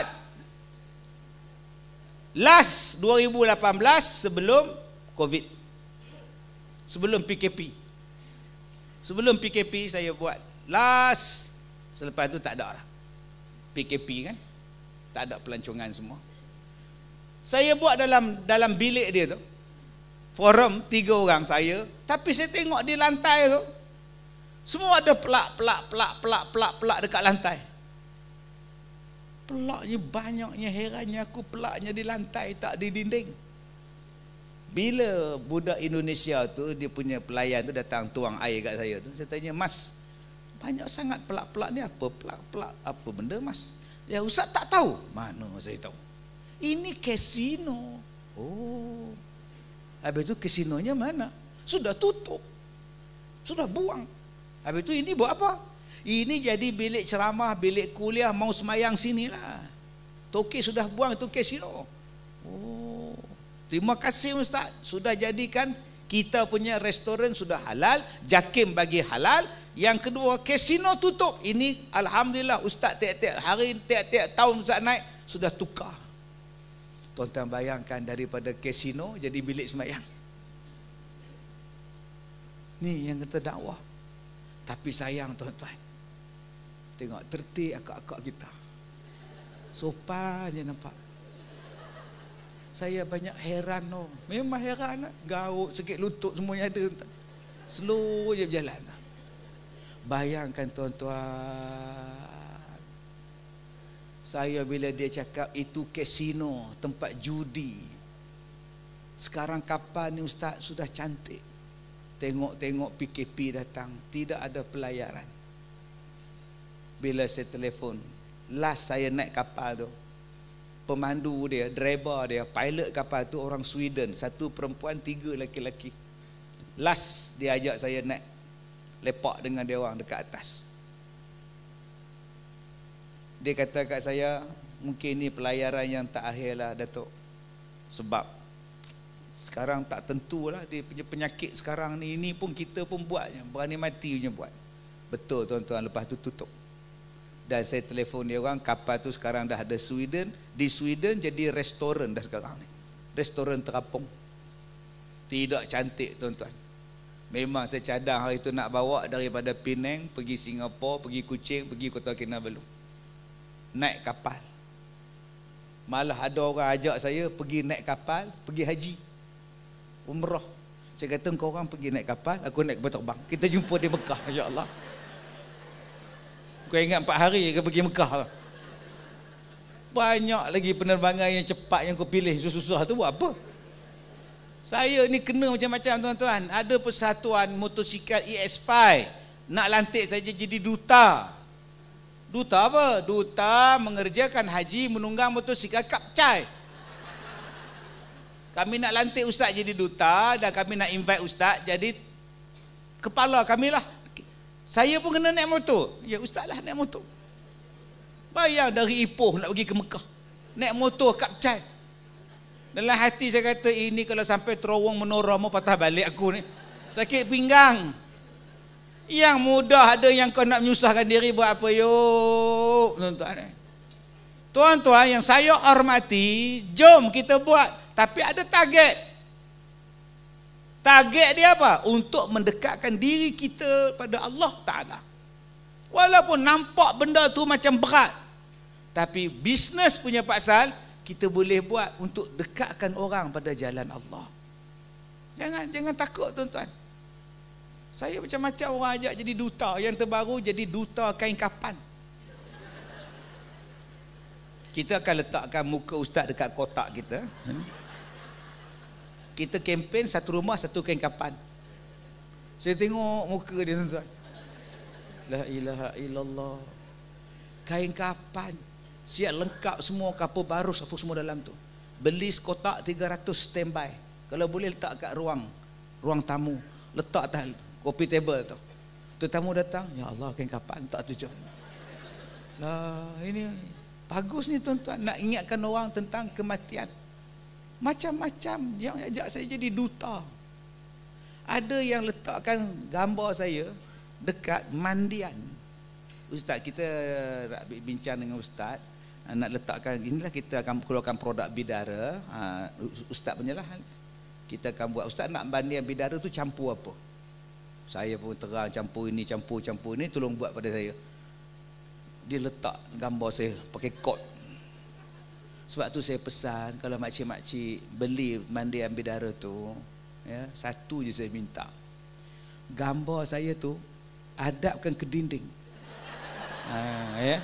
last dua ribu lapan belas sebelum Covid. Sebelum P K P. Sebelum P K P saya buat. Last, selepas tu tak ada lah. P K P kan. Tak ada pelancongan semua. Saya buat dalam dalam bilik dia tu. Forum tiga orang saya, tapi saya tengok di lantai tu semua ada pelak pelak pelak pelak pelak pelak dekat lantai. Pelaknya banyaknya, herannya aku pelaknya di lantai tak di dinding. Bila budak Indonesia tu dia punya pelayan tu datang tuang air kat saya tu, saya tanya, "Mas, banyak sangat pelak-pelak ni apa? Pelak-pelak apa benda, Mas?" Ya, "Ustaz tak tahu." Mana saya tahu. Ini kasino. Oh. Habis itu kasinonya mana? Sudah tutup. Sudah buang. Habis itu ini buat apa? Ini jadi bilik ceramah, bilik kuliah, mau semayang sinilah. Tokyo sudah buang itu kasino. Oh. Terima kasih Ustaz. Sudah jadikan kita punya restoran sudah halal, JAKIM bagi halal, Yang kedua, kasino tutup. Ini alhamdulillah ustaz tiap-tiap hari, tiap-tiap tahun ustaz naik sudah tukar. Tuan-tuan bayangkan daripada kasino jadi bilik sembahyang. Ni yang kata dakwah. Tapi sayang tuan-tuan, tengok tertib akak-akak kita, sopan je nampak. Saya banyak heran no. Memang heran lah. Gaut sikit lutut semuanya ada tuan. Slow je berjalan. Bayangkan tuan-tuan, saya bila dia cakap itu kasino, tempat judi. Sekarang kapal ni ustaz sudah cantik. Tengok-tengok P K P datang, tidak ada pelayaran. Bila saya telefon, last saya naik kapal tu, pemandu dia, driver dia, pilot kapal tu orang Sweden, satu perempuan, tiga lelaki-lelaki. Last dia ajak saya naik, lepak dengan dia orang dekat atas. Dia kata kat saya, mungkin ni pelayaran yang tak akhir lah Datuk. Sebab sekarang tak tentulah dia punya penyakit sekarang ni. Ini pun kita pun buatnya, berani mati punya buat. Betul tuan-tuan, lepas tu tutup. Dan saya telefon dia orang, kapal tu sekarang dah ada Sweden. Di Sweden jadi restoran dah sekarang ni. Restoran terapung. Tidak cantik tuan-tuan. Memang saya cadang hari tu nak bawa daripada Penang pergi Singapura, pergi Kuching, pergi Kota Kinabalu. Naik kapal. Malah ada orang ajak saya pergi naik kapal, pergi haji, umrah. Saya kata kau orang pergi naik kapal, aku naik kapal terbang. Kita jumpa di Mekah, insya-Allah. Kau ingat empat hari ke pergi Mekah? Banyak lagi penerbangan yang cepat yang kau pilih, susah-susah tu buat apa? Saya ni kena macam-macam tuan-tuan. Ada persatuan motosikal E S P I nak lantik saya jadi duta. Duta apa? Duta mengerjakan haji menunggang motosikal kapcai. Kami nak lantik ustaz jadi duta dan kami nak invite ustaz jadi kepala kami lah. Saya pun kena naik motor. Ya ustaz lah naik motor. Bayang dari Ipoh nak pergi ke Mekah, naik motor kapcai. Dalam hati saya kata, ini kalau sampai terowong menora mau patah balik aku ni. Sakit pinggang. Yang mudah ada yang kau nak menyusahkan diri buat apa yuk? Tuan-tuan. Tuan-tuan yang saya hormati, jom kita buat. Tapi ada target. Target dia apa? Untuk mendekatkan diri kita pada Allah Ta'ala. Walaupun nampak benda tu macam berat, tapi bisnes punya pasal kita boleh buat untuk dekatkan orang pada jalan Allah. Jangan jangan takut tuan-tuan. Saya macam-macam orang ajak jadi duta. Yang terbaru jadi duta kain kapan. Kita akan letakkan muka ustaz dekat kotak kita. Kita kempen satu rumah satu kain kapan. Saya tengok muka dia tuan-tuan. La ilaha illallah. Kain kapan. Siap lengkap semua, kapur barus apa semua dalam tu. Beli sekotak tiga ratus standby. Kalau boleh letak kat ruang ruang tamu, letak atas kopi table tu. Tetamu datang, ya Allah kain kapan tak tujuh. Lah ini bagus ni tuan-tuan, nak ingatkan orang tentang kematian. Macam-macam yang ajak saya jadi duta. Ada yang letakkan gambar saya dekat mandian. Ustaz, kita nak bincang dengan ustaz, nak letakkan, inilah kita akan keluarkan produk bidara. Ustaz punya lah. Kita akan buat, ustaz nak mandian bidara tu campur apa? Saya pun terang, campur ini, campur-campur ini, tolong buat pada saya. Dia letak gambar saya pakai kod. Sebab tu saya pesan, kalau makcik-makcik beli mandian bidara tu, ya, satu je saya minta. Gambar saya tu hadapkan ke dinding. Ha, ya.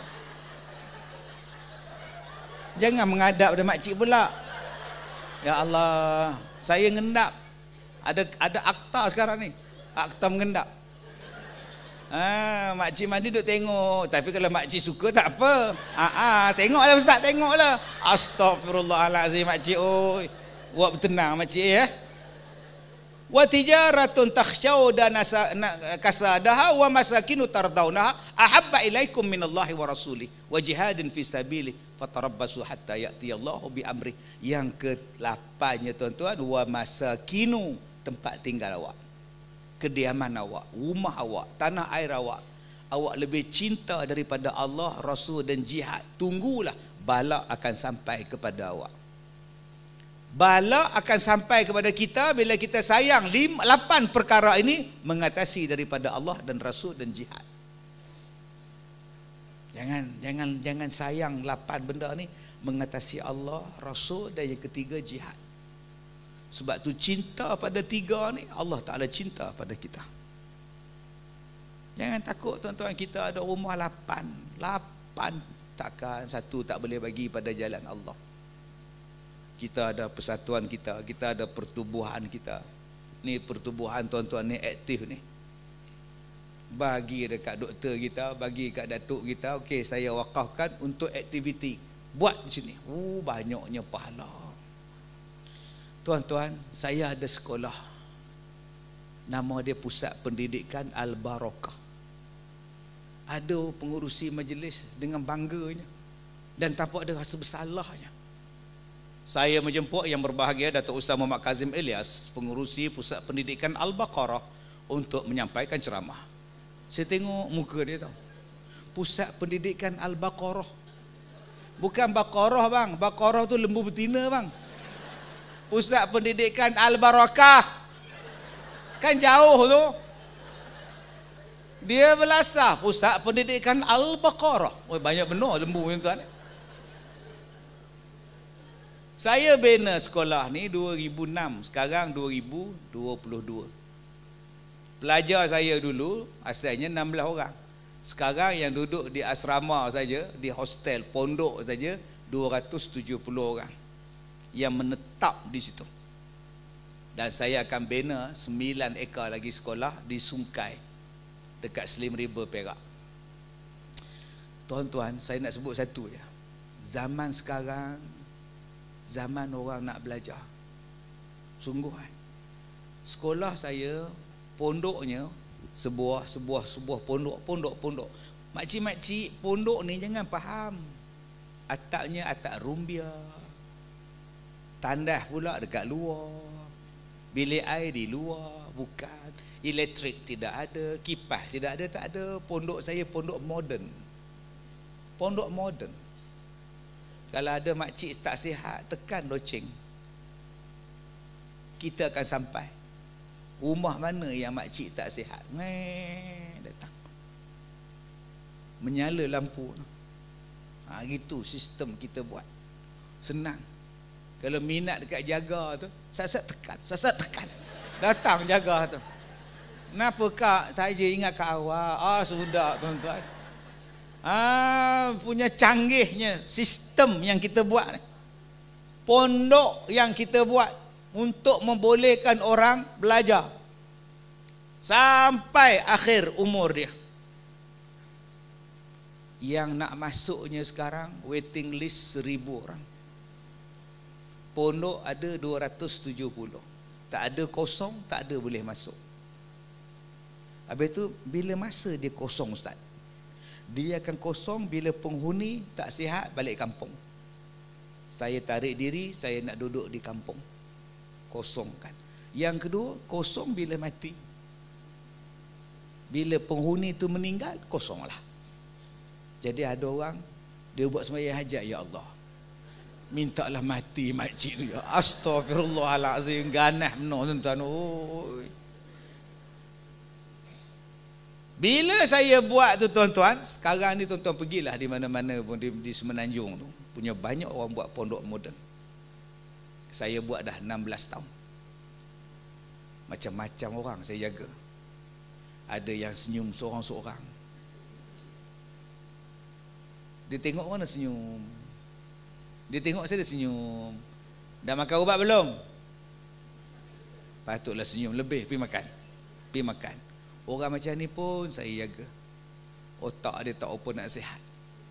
Jangan menghadap pada makcik pula. Ya Allah, saya ngendap. Ada ada akta sekarang ni. Akta mengendap. Ah, makcik mandi duk tengok. Tapi kalau makcik suka tak apa. Ah, ah, tengoklah ustaz, tengoklah. Astagfirullahalazim makcik oi. Buat bertenang makcik ya. Wa tijaratun takhshawna kasadaha wa masakinu tardawnaha ahabba ilaikum minallahi wa rasulih wa jihadin fi sabilihi fatarabbasu hatta ya'tiyallahu bi amri. Yang ke-lapan nya tuan-tuan, wa masakinu, tempat tinggal awak. kediaman awak, rumah awak, tanah air awak, awak lebih cinta daripada Allah, Rasul dan jihad, tunggulah bala akan sampai kepada awak. Bala akan sampai kepada kita bila kita sayang lima, lapan perkara ini mengatasi daripada Allah dan Rasul dan jihad. Jangan jangan jangan sayang lapan benda ni, mengatasi Allah, Rasul dan yang ketiga jihad. Sebab tu cinta pada tiga ni, Allah Ta'ala cinta pada kita. Jangan takut tuan-tuan, kita ada rumah lapan. Lapan takkan satu tak boleh bagi pada jalan Allah. Kita ada persatuan kita, kita ada pertubuhan kita. Ni pertubuhan tuan-tuan ni aktif ni. Bagi dekat doktor kita, bagi kat datuk kita, okey saya wakafkan untuk aktiviti. Buat di sini. Oh, banyaknya pahala. Tuan-tuan, saya ada sekolah. Nama dia Pusat Pendidikan Al-Barakah. Ada pengurusi majlis dengan bangganya dan tanpa ada rasa bersalahnya. Saya menjemput yang berbahagia Datuk Ustaz Muhammad Kazim Ilyas, pengurusi Pusat Pendidikan Al-Baqarah, untuk menyampaikan ceramah. Saya tengok muka dia tau. Pusat Pendidikan Al-Baqarah. Bukan Baqarah bang, Baqarah tu lembu betina bang. Pusat Pendidikan Al-Barakah. Kan jauh tu. Dia belasah Pusat Pendidikan Al-Baqarah. Oh, banyak benar lembu ni tuan. Saya bina sekolah ni dua ribu enam, sekarang dua ribu dua puluh dua. Pelajar saya dulu asalnya enam belas orang. Sekarang yang duduk di asrama saja, di hostel, pondok saja dua ratus tujuh puluh orang yang menetap di situ. Dan saya akan bina sembilan ekar lagi sekolah di Sungkai dekat Slim River Perak. Tuan-tuan, saya nak sebut satu je. Zaman sekarang, zaman orang nak belajar. Sungguh kan. Sekolah saya, pondoknya sebuah sebuah sebuah pondok, pondok, pondok. Makcik-makcik pondok ni jangan faham. Atapnya atap rumbia. Tandas pula dekat luar. Bilik air di luar, bukan. Elektrik tidak ada, kipas tidak ada, tak ada. Pondok saya pondok moden. Pondok moden. Kalau ada makcik tak sihat, tekan loceng. Kita akan sampai. Rumah mana yang makcik tak sihat? Ngeh, datang. Menyala lampu. Ha, gitu sistem kita buat. Senang. Kalau minat dekat jaga tu, sat-sat tekan, sat-sat tekan. Datang jaga tu. Kenapa kak? Saya je ingat kat awal. Ah, sudah tuan-tuan. Ah, punya canggihnya sistem yang kita buat ni. Pondok yang kita buat untuk membolehkan orang belajar sampai akhir umur dia. Yang nak masuknya sekarang waiting list seribu orang. Pondok ada dua ratus tujuh puluh. Tak ada kosong, tak ada boleh masuk. Habis tu bila masa dia kosong ustaz? Dia akan kosong bila penghuni tak sihat balik kampung. Saya tarik diri, saya nak duduk di kampung. Kosongkan. Yang kedua, kosong bila mati. Bila penghuni itu meninggal, kosonglah. Jadi ada orang, dia buat sembahyang hajat, ya Allah, mintalah mati makcik tu. Astaghfirullahalazim, ganah benar tuan-tuan. Oh. Bila saya buat tu tuan-tuan, sekarang ni tuan-tuan pergilah di mana-mana pun di, di Semenanjung tu, punya banyak orang buat pondok moden. Saya buat dah enam belas tahun. Macam-macam orang saya jaga. Ada yang senyum seorang-seorang. Dia tengok mana senyum. Dia tengok saya dia senyum. Dah makan ubat belum? Patutlah senyum lebih, pergi makan. Pergi makan. Orang macam ni pun saya jaga. Otak dia tak apa nak sihat.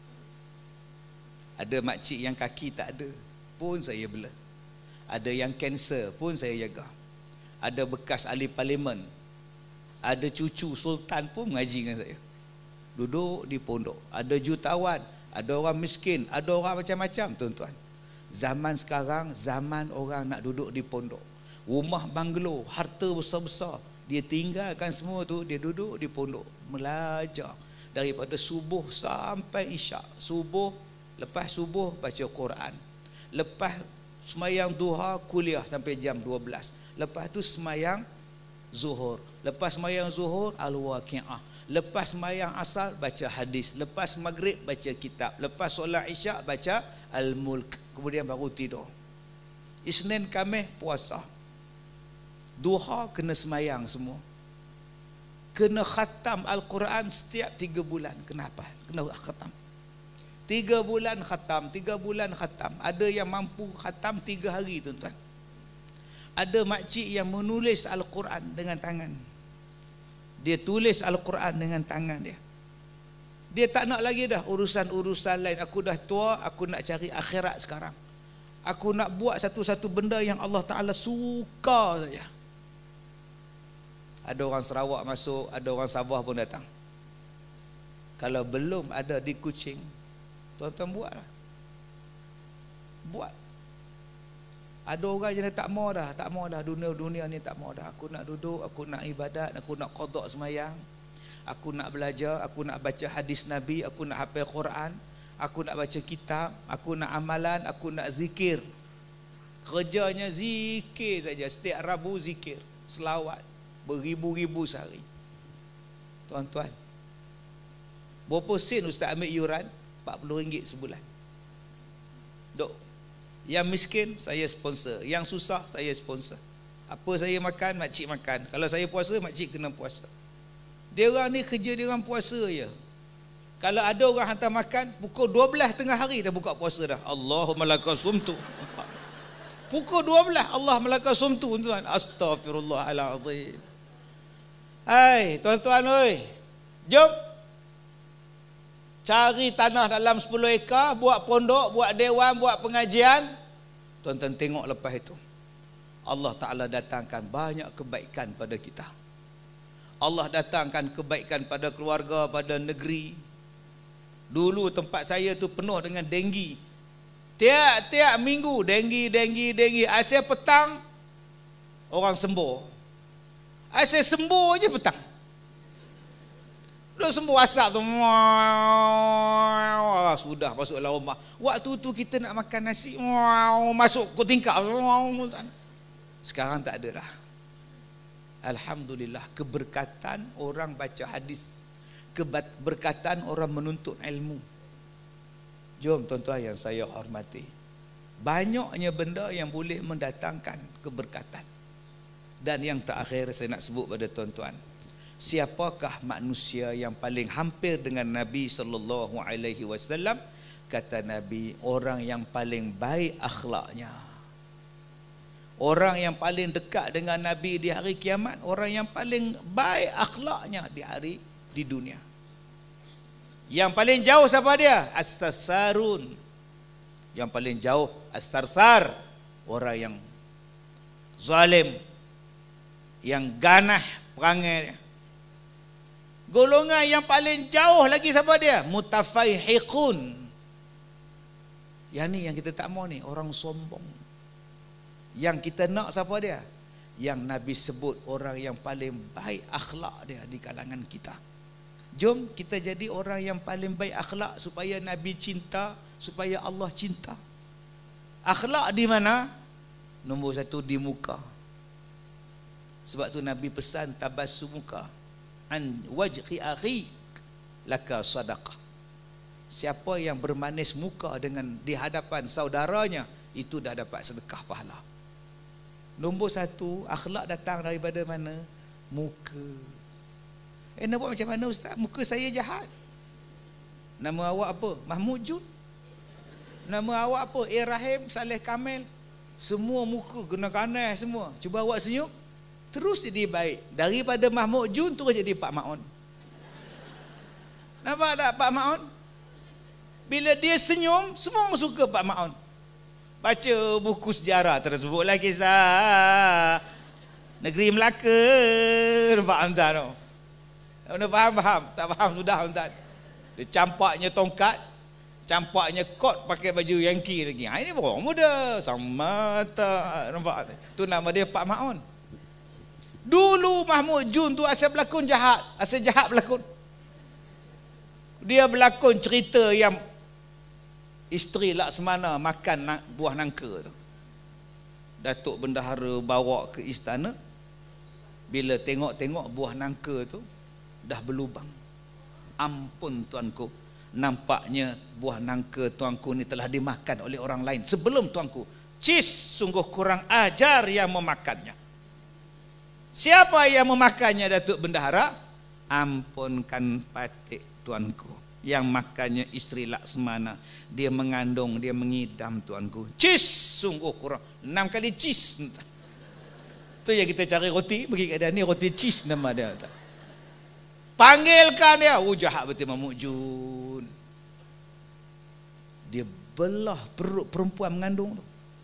Ada makcik yang kaki tak ada, pun saya bela. Ada yang kanser pun saya jaga. Ada bekas ahli parlimen, ada cucu sultan pun mengaji dengan saya. Duduk di pondok. Ada jutawan, ada orang miskin, ada orang macam-macam tuan-tuan. Zaman sekarang, zaman orang nak duduk di pondok. Rumah banglo, harta besar-besar, Dia tinggalkan semua tu, dia duduk di pondok belajar daripada subuh sampai isyak. Subuh, lepas subuh baca Quran. Lepas semayang duha kuliah sampai jam dua belas. Lepas tu semayang zuhur. Lepas semayang zuhur al-waqi'ah. Lepas semayang asar baca hadis. Lepas maghrib baca kitab. Lepas solat isyak baca al-mulk. Kemudian baru tidur. Isnin Khamis puasa. Duha kena semayang semua. Kena khatam Al-Quran setiap tiga bulan. Kenapa? Kena khatam. Tiga bulan khatam, tiga bulan khatam. Ada yang mampu khatam tiga hari, tuan-tuan. Ada makcik yang menulis Al-Quran dengan tangan. Dia tulis Al-Quran dengan tangan dia. Dia tak nak lagi dah urusan-urusan lain. Aku dah tua, aku nak cari akhirat sekarang. Aku nak buat satu-satu benda yang Allah Ta'ala suka saja. Ada orang Sarawak masuk, ada orang Sabah pun datang. Kalau belum ada di Kuching, tuan-tuan buatlah. Buat. Ada orang yang tak mau dah, tak mau dah dunia-dunia ni tak mau dah. Aku nak duduk, aku nak ibadat, aku nak qada semayang, aku nak belajar, aku nak baca hadis Nabi, aku nak hafal Quran, aku nak baca kitab, aku nak amalan, aku nak zikir. Kerjanya zikir saja, setiap Rabu zikir, selawat, beribu-ribu sehari. Tuan-tuan, berapa sen ustaz ambil yuran? empat puluh ringgit sebulan. Dok. Yang miskin saya sponsor, yang susah saya sponsor. Apa saya makan, makcik makan. Kalau saya puasa, makcik kena puasa. Dia orang ni kerja dia orang puasa je. Kalau ada orang hantar makan, pukul dua belas tengah hari dah buka puasa dah. Allahumma laka sumtu. Pukul dua belas Allah malaka sumtu, tuan. Astaghfirullahalazim. Hai, tuan-tuan oi. Jom. Cari tanah dalam sepuluh ekar, buat pondok, buat dewan, buat pengajian. Tuan-tuan tengok lepas itu, Allah Ta'ala datangkan banyak kebaikan pada kita. Allah datangkan kebaikan pada keluarga, pada negeri. Dulu tempat saya tu penuh dengan denggi. Tiap-tiap minggu denggi, denggi, denggi. Asyik petang orang sembuh. Asyik sembuh je petang. Duk sembuh asap tu. Sudah masuk dalam rumah. Waktu tu kita nak makan nasi, masuk ke tingkap. Sekarang tak ada dah. Alhamdulillah, keberkatan orang baca hadis, keberkatan orang menuntut ilmu. Jom tuan-tuan yang saya hormati, banyaknya benda yang boleh mendatangkan keberkatan. Dan yang terakhir saya nak sebut pada tuan-tuan, siapakah manusia yang paling hampir dengan Nabi sallallahu alaihi wasallam? Kata Nabi, orang yang paling baik akhlaknya. Orang yang paling dekat dengan Nabi di hari kiamat, orang yang paling baik akhlaknya di hari di dunia. Yang paling jauh siapa dia? As-sarsarun. Yang paling jauh as-sarsar, orang yang zalim, yang ganah perangai dia. Golongan yang paling jauh lagi siapa dia? Mutafaihiqun. Yang ni yang kita tak mau ni, orang sombong. Yang kita nak siapa dia? Yang Nabi sebut orang yang paling baik akhlak dia di kalangan kita. Jom kita jadi orang yang paling baik akhlak supaya Nabi cinta, supaya Allah cinta. Akhlak di mana? Nombor satu, di muka. Sebab tu Nabi pesan tabassumuka an wajhi akhi laka sadaqah. Siapa yang bermanis muka dengan di hadapan saudaranya, itu dah dapat sedekah pahala. Nombor satu, akhlak datang daripada mana? Muka. Eh, nak buat macam mana ustaz? Muka saya jahat. Nama awak apa? Mahmud Jun. Nama awak apa? Eh Rahim, Saleh Kamil. Semua muka kena ganas semua. Cuba awak senyum, terus jadi baik. Daripada Mahmud Jun terus jadi Pak Maon. Nampak tak Pak Maon? Bila dia senyum, semua orang suka Pak Maon. Baca buku sejarah, tersebutlah kisah negeri Melaka. Nampak tuan tu? Anda faham-faham? Tak faham sudah tuan. Dia campaknya tongkat, campaknya kot, pakai baju Yankee lagi. Ha, ini orang muda. Sama tak? Nampak? Tu nama dia Pak Maon. Dulu Mahmud Jun tu asal berlakon jahat, asal jahat berlakon. Dia berlakon cerita yang isteri Laksamana makan buah nangka tu. Datuk Bendahara bawa ke istana. Bila tengok-tengok buah nangka tu dah berlubang. Ampun tuanku, nampaknya buah nangka tuanku ni telah dimakan oleh orang lain sebelum tuanku. Cis, sungguh kurang ajar yang memakannya. Siapa yang memakannya Datuk Bendahara? Ampunkan patik tuanku. Yang makannya isteri Laksamana. Dia mengandung, dia mengidam tuanku. Cis, sungguh kurang. Enam kali cis. Tu yang kita cari roti, bagi kat dia ni roti cis nama dia. Panggilkan dia. Oh, jahat betul Mahmud Jun. Dia belah perut perempuan mengandung tu.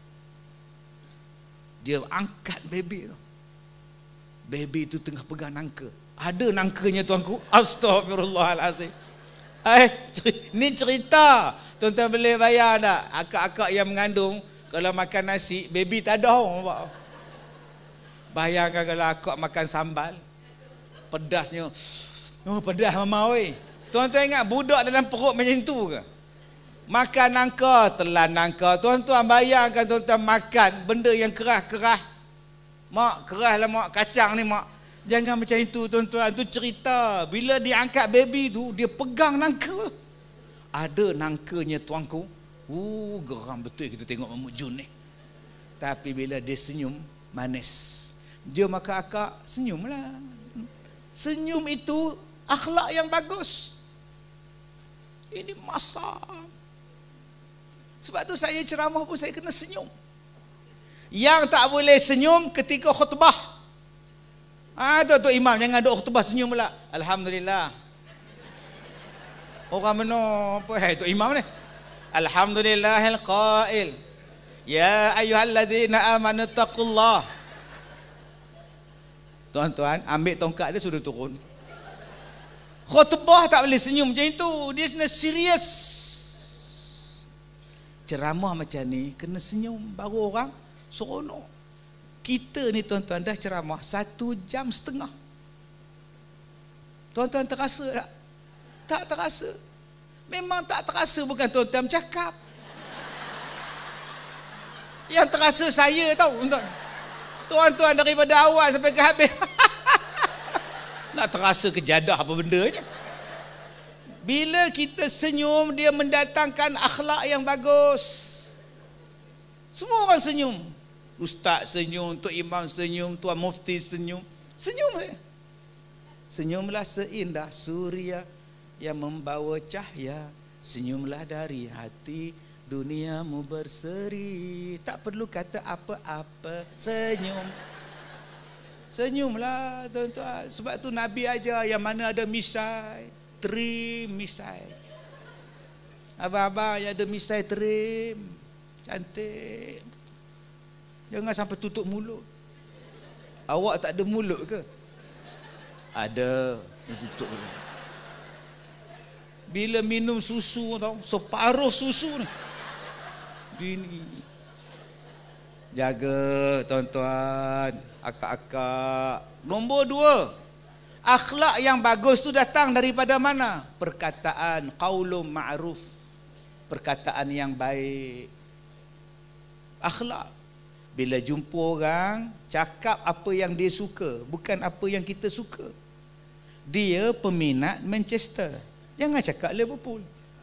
Dia angkat baby tu. Baby tu tengah pegang nangka. Ada nangkanya tuanku. Astagfirullahalazim. Eh, ni cerita. Tuan-tuan boleh bayar tak? Akak-akak yang mengandung, kalau makan nasi, baby tak ada. Bayangkan kalau akak makan sambal, pedasnya. Oh, pedas mama oi. Tuan-tuan ingat budak dalam perut macam tu ke? Makan nangka, telan nangka. Tuan-tuan bayangkan tuan-tuan makan benda yang keras-keras. Mak, keras lah mak, kacang ni mak. Jangan macam itu tuan-tuan. Itu cerita. Bila dia angkat baby tu, dia pegang nangka. Ada nangkanya tuanku. Uh, geram betul kita tengok Mahmud Jun ni. Tapi bila dia senyum, manis. Dia maka akak, senyumlah. Senyum itu akhlak yang bagus. Ini masa. Sebab tu saya ceramah pun saya kena senyum. Yang tak boleh senyum ketika khutbah. Ah, tu tu imam jangan duk khutbah senyum pula. Alhamdulillah. Orang mana apa hai tu imam ni? Alhamdulillahil qail. Ya ayyuhallazina amanu taqullah. Tuan-tuan, ambil tongkat dia sudah turun. Khutbah tak boleh senyum macam itu. Dia kena serius. Ceramah macam ni kena senyum baru orang seronok. Kita ni tuan-tuan dah ceramah satu jam setengah. Tuan-tuan terasa tak? Tak terasa. Memang tak terasa, bukan tuan-tuan bercakap. Yang terasa saya tahu tuan-tuan. Tuan-tuan daripada awal sampai ke habis. Nak terasa kejadah apa bendanya. Bila kita senyum, dia mendatangkan akhlak yang bagus. Semua orang senyum. Ustaz senyum, Tok Imam senyum, Tuan Mufti senyum. Senyum saja. Senyumlah seindah suria yang membawa cahaya. Senyumlah dari hati, duniamu berseri. Tak perlu kata apa-apa, senyum. Senyumlah tuan-tuan. Sebab tu Nabi ajar yang mana ada misai, trim misai. Abang-abang yang ada misai trim, cantik. Jangan sampai tutup mulut. Awak tak ada mulut ke? Ada, tutup. Bila minum susu tau, separuh susu ni. Gini. Jaga tuan-tuan, akak-akak. Nombor dua, akhlak yang bagus tu datang daripada mana? Perkataan qaulun ma'ruf. Perkataan yang baik. Akhlak. Bila jumpa orang, cakap apa yang dia suka, bukan apa yang kita suka. Dia peminat Manchester. Jangan cakap Liverpool.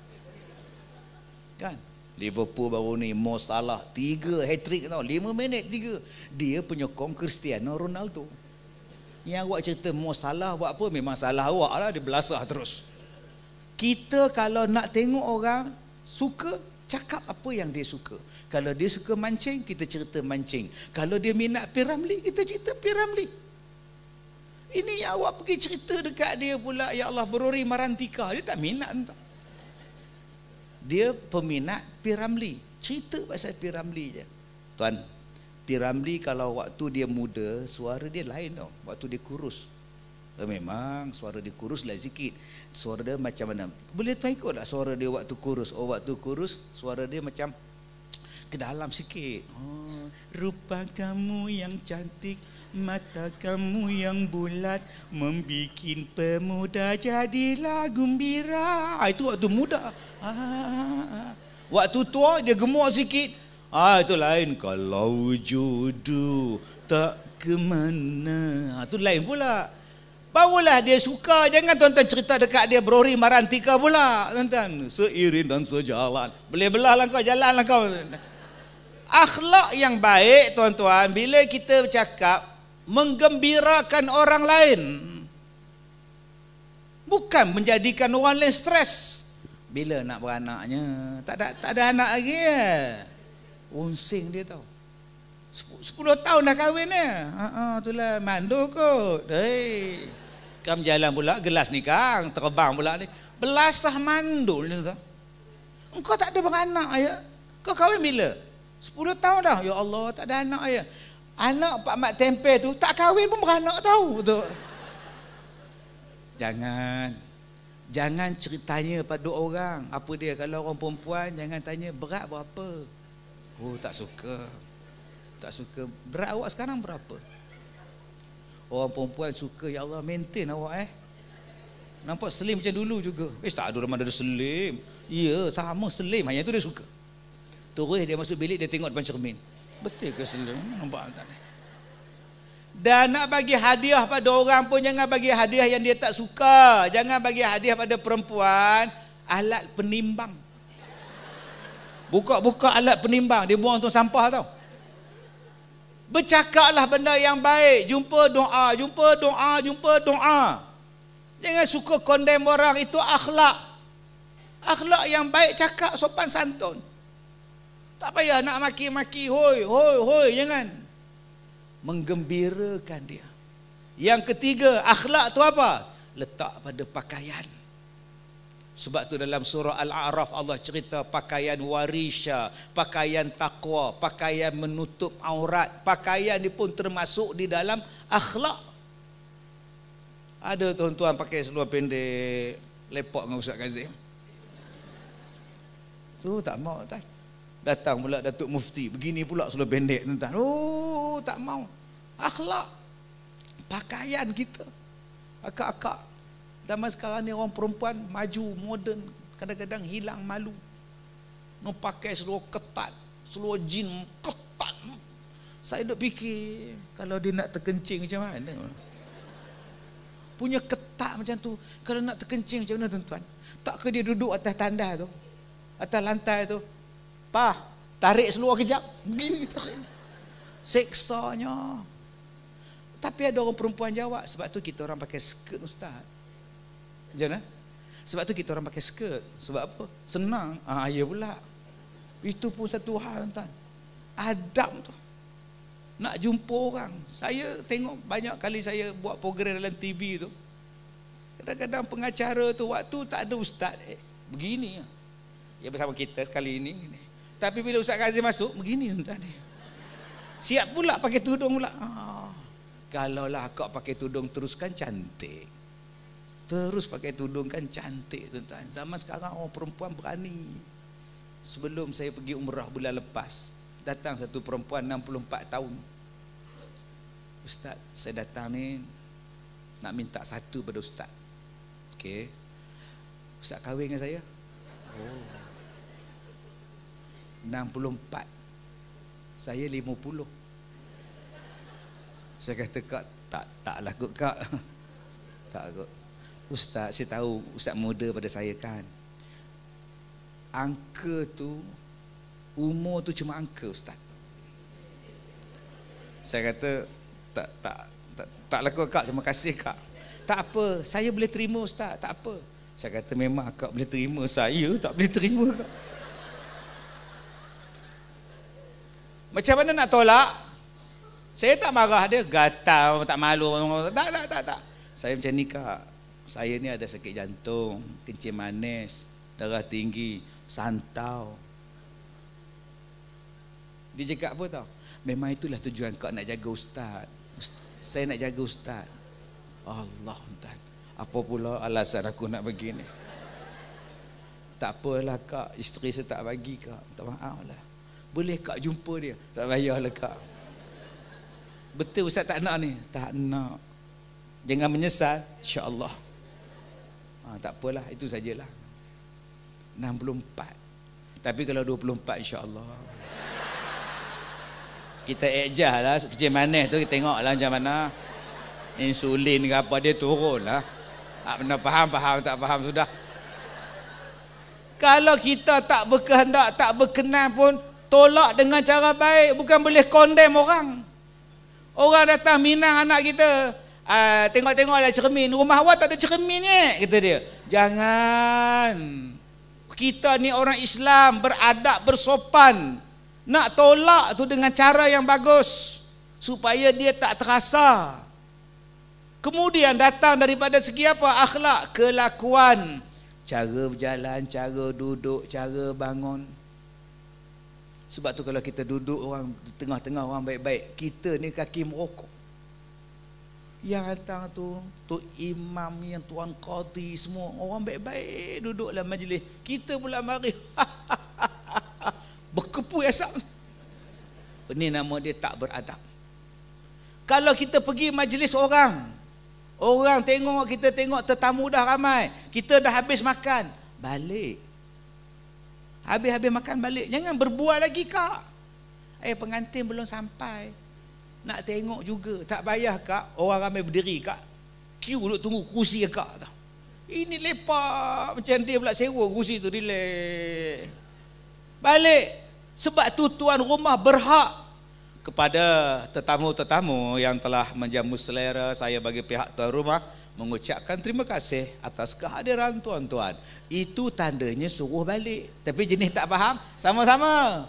Kan? Liverpool baru ni Mo Salah tiga hat-trick tau, lima minit tiga. Dia penyokong Cristiano Ronaldo. Yang awak cerita Mo Salah buat apa? Memang salah awak lah, dia belasah terus. Kita kalau nak tengok orang suka, cakap apa yang dia suka. Kalau dia suka mancing, kita cerita mancing. Kalau dia minat P. Ramlee, kita cerita P. Ramlee. Ini yang awak pergi cerita dekat dia pula, ya Allah, Berori Marantika. Dia tak minat entah. Dia peminat P. Ramlee. Cerita pasal P. Ramlee je. Tuan, P. Ramlee kalau waktu dia muda, suara dia lain tau. Waktu dia kurus. Eh, memang suara dia kurus lah sikit. Suara dia macam mana? Boleh tuan ikut tak suara dia waktu kurus? Oh, waktu kurus, suara dia macam ke dalam sikit. Oh, rupa kamu yang cantik, mata kamu yang bulat, membikin pemuda jadilah gembira. Ah, itu waktu muda. Ah, waktu tua dia gemuk sikit. Ah, itu lain. Kalau jodoh tak ke mana. Ah, itu lain pula. Barulah dia suka. Jangan tuan-tuan cerita dekat dia Brori Marantika pula. Tuan-tuan, seiring dan sejalan. Boleh belah lah kau, jalan lah kau. Akhlak yang baik tuan-tuan, bila kita bercakap menggembirakan orang lain, bukan menjadikan orang lain stres. Bila nak beranaknya, tak ada tak ada anak lagi ya. Unsing dia tahu. Sepuluh tahun dah kahwin ya. Ha ah, itulah mandu kot. Hei. Kam jalan pula gelas ni kang, terbang pula ni. Belasah mandul ni tu. Engkau tak ada beranak ya. Kau kahwin bila? Sepuluh tahun dah. Ya Allah, tak ada anak ya. Anak Pak Mat Tempe tu tak kahwin pun beranak tahu tu. Jangan Jangan ceritanya pada orang. Apa dia, kalau orang perempuan jangan tanya berat berapa. Oh, tak suka. Tak suka. Berat awak sekarang berapa? Orang perempuan suka, ya Allah, maintain awak eh. Nampak slim macam dulu juga. Eh, tak ada orang ada slim. Ya, sama slim. Hanya tu dia suka. Terus dia masuk bilik, dia tengok depan cermin. Betul ke slim? Nampak tak ni? Dan nak bagi hadiah pada orang pun jangan bagi hadiah yang dia tak suka. Jangan bagi hadiah pada perempuan alat penimbang. Buka-buka alat penimbang, dia buang tu sampah tau. Bercakaplah benda yang baik. Jumpa doa, jumpa doa, jumpa doa. Jangan suka condemn orang, itu akhlak. Akhlak yang baik, cakap sopan santun. Tak payah nak maki-maki, hoi, hoi, hoi, jangan. Menggembirakan dia. Yang ketiga, akhlak tu apa? Letak pada pakaian. Sebab tu dalam surah Al-A'raf Allah cerita pakaian warisya, pakaian taqwa, pakaian menutup aurat. Pakaian ni pun termasuk di dalam akhlak. Ada tuan-tuan pakai seluar pendek lepak dengan Ustaz Kazim. Tu tak mau tak. Datang pula Datuk Mufti, begini pula seluar pendek tuan-tuan. Oh, tak mau. Akhlak. Pakaian kita. Akak-akak zaman sekarang ni orang perempuan maju, moden, kadang-kadang hilang malu. Nak pakai seluar ketat, seluar jin ketat. Saya duk fikir, kalau dia nak terkencing macam mana? Punya ketat macam tu, kalau nak terkencing macam mana tuan-tuan? Tak ke dia duduk atas tanda tu, atas lantai tu, pah, tarik seluar kejap, begini tarik. Seksanya. Tapi ada orang perempuan jawab, sebab tu kita orang pakai skirt ustaz. Macam mana? Sebab tu kita orang pakai skirt. Sebab apa? Senang. Ah, ya pula. Itu pun satu hal tuan. Adab tu. Nak jumpa orang. Saya tengok banyak kali saya buat program dalam T V tu. Kadang-kadang pengacara tu waktu tak ada ustaz. Eh, begini. Ya bersama kita sekali ini. Tapi bila Ustaz Kazim masuk, begini tuan ni. Siap pula pakai tudung pula. Ah, kalaulah akak pakai tudung teruskan cantik. Terus pakai tudung kan cantik tuan-tuan. Zaman sekarang orang perempuan berani. Sebelum saya pergi umrah bulan lepas, datang satu perempuan enam puluh empat tahun. Ustaz, saya datang ni nak minta satu pada ustaz. Okey. Ustaz kahwin dengan saya? Oh. enam puluh empat. Saya lima puluh. Saya kata, Kak, tak taklah kot Kak. Tak kot. Ustaz, saya tahu ustaz muda pada saya kan. Angka tu, umur tu cuma angka ustaz. Saya kata, tak tak tak taklah kot Kak, terima kasih Kak. Tak apa, saya boleh terima ustaz, tak apa. Saya kata memang Kak boleh terima, saya tak boleh terima Kak. Macam mana nak tolak? Saya tak marah dia, gatal, tak malu. Tak, tak, tak, tak. Saya macam ni Kak. Saya ni ada sakit jantung, kencing manis, darah tinggi, santau. Dia cakap apa tau? Memang itulah tujuan Kak nak jaga ustaz. Saya nak jaga ustaz. Allah Tuhan. Apa pula alasan aku nak begini? Tak apalah Kak, isteri saya tak bagi Kak. Tak maaf lah. Boleh Kak jumpa dia? Tak payahlah Kak. Betul Ustaz tak nak ni? Tak nak. Jangan menyesal, insya-Allah. Ha, tak apalah, itu sajalah. enam puluh empat. Tapi kalau dua puluh empat insya-Allah. Kita adjust lah kecil manis tu, kita tengoklah macam mana. Insulin ke apa dia turun lah. Tak pernah faham, faham tak faham sudah. Kalau kita tak berkehendak, tak berkenan pun, tolak dengan cara baik, bukan boleh condemn orang. Orang datang minang anak kita, uh, tengok-tengoklah cermin, rumah awak tak ada cermin ni, kata dia. Jangan. Kita ni orang Islam, beradab, bersopan. Nak tolak tu dengan cara yang bagus, supaya dia tak terasa. Kemudian datang daripada segi apa? Akhlak, kelakuan, cara berjalan, cara duduk, cara bangun. Sebab tu kalau kita duduk orang tengah-tengah orang baik-baik, kita ni kaki merokok. Yang datang tu, tu imam, yang tuan qadi, semua orang baik-baik duduk dalam majlis. Kita pula mari berkepu esok. Ini nama dia tak beradab. Kalau kita pergi majlis orang, orang tengok, kita tengok tetamu dah ramai, kita dah habis makan, balik. Habis-habis makan balik. Jangan berbual lagi Kak. Eh pengantin belum sampai. Nak tengok juga. Tak payah Kak. Orang ramai berdiri Kak. Queue duduk tunggu kursi Kak. Ini lepak. Macam dia pula sewa kursi tu. Relax. Balik. Sebab tu tuan rumah berhak kepada tetamu-tetamu yang telah menjamu selera saya bagi pihak tuan rumah mengucapkan terima kasih atas kehadiran tuan-tuan. Itu tandanya suruh balik. Tapi jenis tak faham, sama-sama.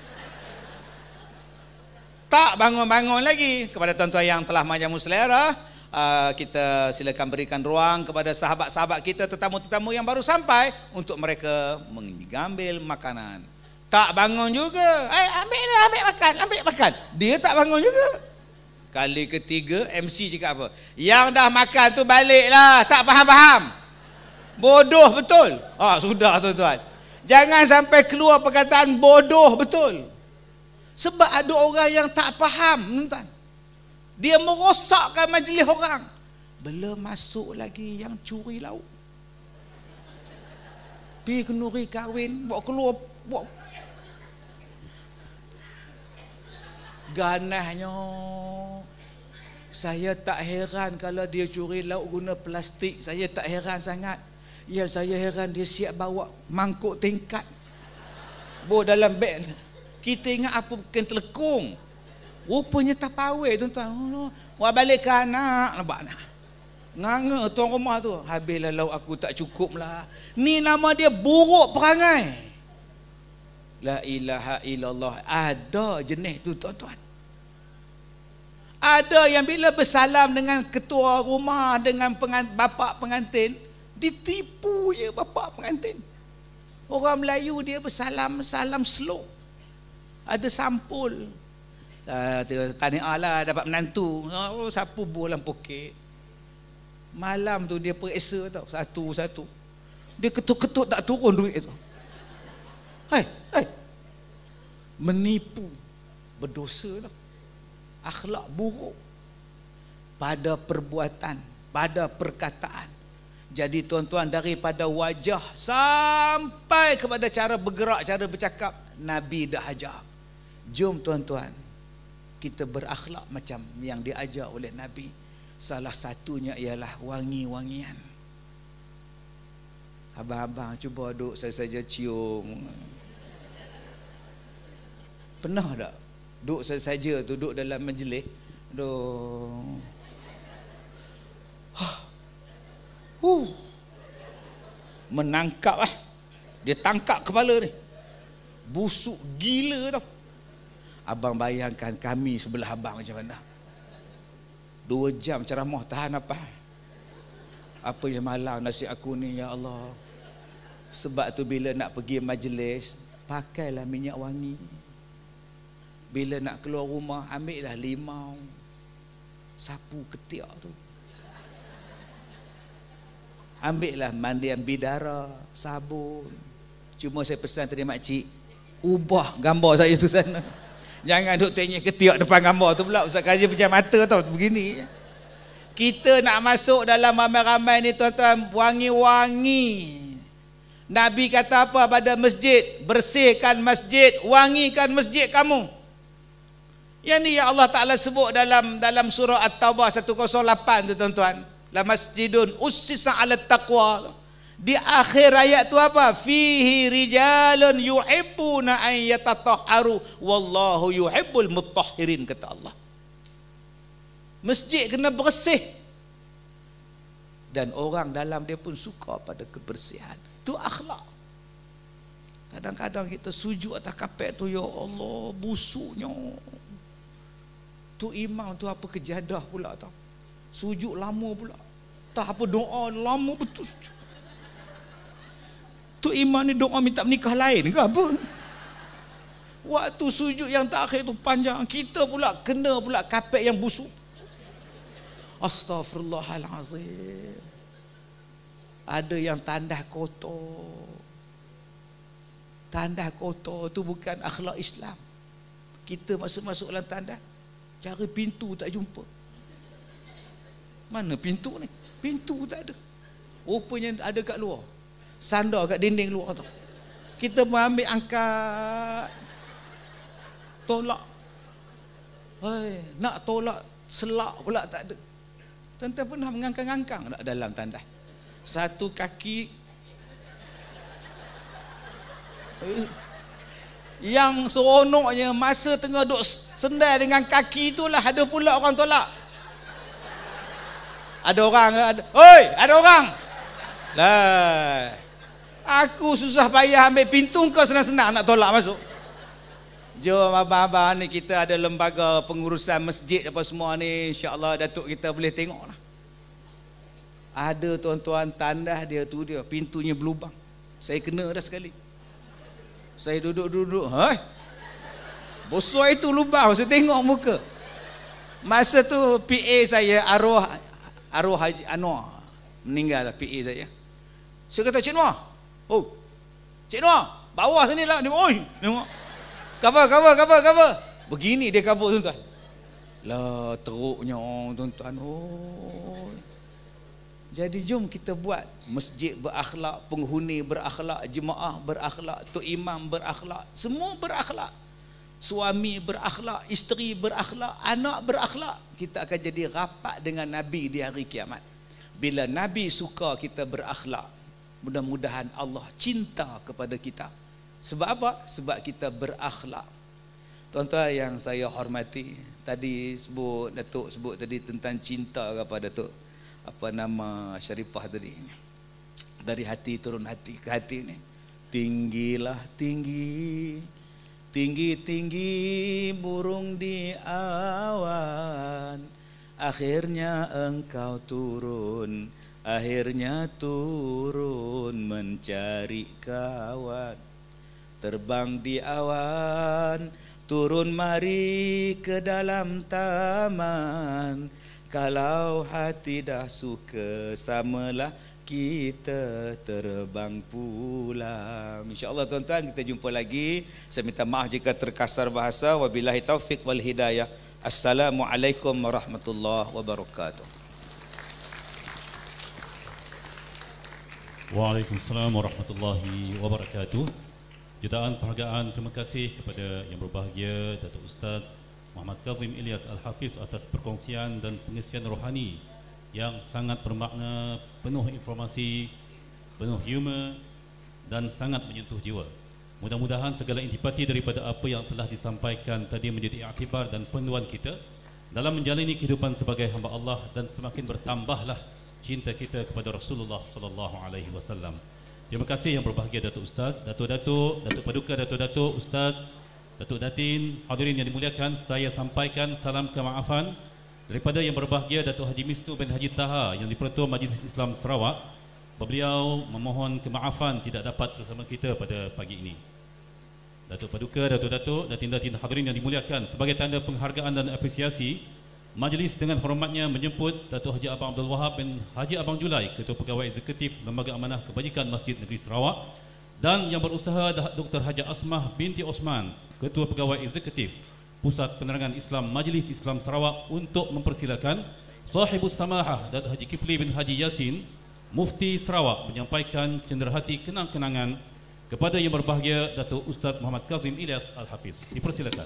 Tak bangun-bangun lagi. Kepada tuan-tuan yang telah menjamu selera, uh, kita silakan berikan ruang kepada sahabat-sahabat kita, tetamu-tetamu yang baru sampai, untuk mereka mengambil makanan. Tak bangun juga. Eh, ambil lah, ambil makan, ambil makan. Dia tak bangun juga. Kali ketiga M C cakap apa? Yang dah makan tu baliklah, tak faham-faham. Bodoh betul. Ah, sudah tuan-tuan. Jangan sampai keluar perkataan bodoh betul. Sebab ada orang yang tak faham, tuan. Dia merosakkan majlis orang. Belum masuk lagi yang curi lauk. Pi kenuri kahwin, bawa keluar, bawa ganahnya. Saya tak heran kalau dia curi lauk guna plastik. Saya tak heran sangat. Ya, saya heran dia siap bawa mangkuk tingkat, bawa dalam beg. Kita ingat apa bukan telekung. Rupanya tapawai tuan-tuan. Wah, balik ke anak. Nampak nak nganga tuan rumah tu. Habislah lauk aku, tak cukup lah. Ni nama dia buruk perangai. La ilaha illallah. Ada jenis tu tuan-tuan. Ada yang bila bersalam dengan ketua rumah, dengan pengant, bapa pengantin, ditipu je bapa pengantin. Orang Melayu dia bersalam, salam slow. Ada sampul. Uh, Tahniah lah dapat menantu. Oh, sapu bolam poket. Malam tu dia periksa tau, satu-satu. Dia ketut-ketut tak turun duit tu. Hai, hai. Menipu, berdosa tau. Akhlak buruk pada perbuatan, pada perkataan. Jadi tuan-tuan, daripada wajah sampai kepada cara bergerak, cara bercakap, Nabi dah ajar. Jom tuan-tuan, kita berakhlak macam yang diajar oleh Nabi. Salah satunya ialah wangi-wangian. Abang-abang cuba duduk saya saja cium. Pernah tak duduk saya saja tu, duduk dalam majlis, duduk huh. menangkap eh. Dia tangkap kepala ni, busuk gila tau. Abang bayangkan kami sebelah abang macam mana. Dua jam ceramah tahan apa? Apa yang malang nasib aku ni, ya Allah. Sebab tu bila nak pergi majlis, pakailah minyak wangi. Bila nak keluar rumah, ambillah limau, sapu ketiak tu. Ambillah mandian bidara, sabun. Cuma saya pesan tadi makcik, ubah gambar saya tu sana. Jangan duk tengok ketiak depan gambar tu pula. Ustaz Kazim pejam mata tau begini. Kita nak masuk dalam ramai-ramai ni tuan-tuan, wangi-wangi. Nabi kata apa pada masjid? Bersihkan masjid, wangikan masjid kamu. Yang ni yang Allah Ta'ala sebut dalam dalam surah At-Taubah seratus lapan tu tuan-tuan. La masjidun ussisa 'ala taqwa. Di akhir ayat tu apa? Fihi rijalun yuhibbuna an yatatahharu wallahu yuhibbul mutahhirin, kata Allah. Masjid kena bersih. Dan orang dalam dia pun suka pada kebersihan. Itu akhlak. Kadang-kadang kita sujud atas kapek tu, ya Allah, busuknya. Tu imam tu apa kejadah pula tau. Sujud lama pula. Tak apa doa lama betul sujud. Tu imam ni doa minta menikah lain ke apa? Waktu sujud yang terakhir tu panjang, kita pula kena pula kapek yang busuk. Astaghfirullahalazim. Ada yang tandah kotor. Tandah kotor tu bukan akhlak Islam. Kita masuk-masuk dalam tandah, cari pintu tak jumpa. Mana pintu ni? Pintu tak ada. Rupanya ada kat luar. Sandar kat dinding luar tu. Kita mau ambil, angkat, tolak. Hai, nak tolak selak pula tak ada. Tuan-tuan pernah mengangkang-angkang nak dalam tandas? Satu kaki yang seronoknya masa tengah duk sendai dengan kaki itulah ada pula orang tolak. Ada orang, ada. Oi, ada orang. Lah. Aku susah payah ambil pintu, kau senang-senang nak tolak masuk. Jom abang-abang ni, kita ada lembaga pengurusan masjid apa semua ni, insya-Allah Datuk kita boleh tengok lah. Ada tuan-tuan tandas dia tu dia, pintunya berlubang. Saya kena dah sekali. Saya duduk-duduk, hai. Bosoi itu lubang, saya tengok muka. Masa tu P A saya arwah arwah Haji Anwar meninggal lah, P A saya. Saya kata, Cik Noor, oh, Cik Noor, bawah sini lah. Dia, oi, tengok. Cover, cover, cover, cover. Begini dia cover tuan-tuan. Lah, teruknya tuan-tuan. Oh. Jadi jom kita buat masjid berakhlak, penghuni berakhlak, jemaah berakhlak, tok imam berakhlak, semua berakhlak. Suami berakhlak, isteri berakhlak, anak berakhlak. Kita akan jadi rapat dengan Nabi di hari kiamat. Bila Nabi suka kita berakhlak, mudah-mudahan Allah cinta kepada kita. Sebab apa? Sebab kita berakhlak. Tuan-tuan yang saya hormati, tadi sebut Datuk sebut tadi tentang cinta kepada Datuk apa nama Syarifah tadi. Dari hati turun hati ke hati ni. Tinggilah tinggi, tinggi-tinggi burung di awan, akhirnya engkau turun, akhirnya turun mencari kawan. Terbang di awan, turun mari ke dalam taman. Kalau hati dah suka, samalah kita terbang pulang. InsyaAllah tuan-tuan, kita jumpa lagi. Saya minta maaf jika terkasar bahasa. Wabillahi taufiq wal hidayah. Assalamualaikum warahmatullahi wabarakatuh. Waalaikumsalam warahmatullahi wabarakatuh. Jutaan penghargaan terima kasih kepada yang berbahagia Datuk Ustaz Muhammad Kazim Ilyas Al-Hafiz atas perkongsian dan pengisian rohani yang sangat bermakna, penuh informasi, penuh humor dan sangat menyentuh jiwa. Mudah-mudahan segala intipati daripada apa yang telah disampaikan tadi menjadi iktibar dan panduan kita dalam menjalani kehidupan sebagai hamba Allah, dan semakin bertambahlah cinta kita kepada Rasulullah sallallahu alaihi wasallam. Terima kasih yang berbahagia Datuk Ustaz, Datuk-datuk, Datuk Paduka, Datuk-datuk, Ustaz, Datuk Datin, hadirin yang dimuliakan, saya sampaikan salam kemaafan daripada yang berbahagia Datuk Haji Misnu bin Haji Taha yang di-Pertua Majlis Islam Sarawak. Beliau memohon kemaafan tidak dapat bersama kita pada pagi ini. Datuk Paduka, Datuk-datuk, Datin-datin hadirin yang dimuliakan, sebagai tanda penghargaan dan apresiasi, majlis dengan hormatnya menjemput Datuk Haji Abang Abdul Wahab bin Haji Abang Julai, Ketua Pegawai Eksekutif Lembaga Amanah Kebajikan Masjid Negeri Sarawak, Dan yang berusaha Doktor Haji Asmah binti Osman, Ketua Pegawai Eksekutif Pusat Penerangan Islam Majlis Islam Sarawak, untuk mempersilakan Sahibus Samahah Datuk Haji Kipli bin Haji Yassin, Mufti Sarawak, menyampaikan cenderahati kenang-kenangan kepada yang berbahagia Datuk Ustaz Muhammad Kazim Ilyas Al-Hafiz. Dipersilakan.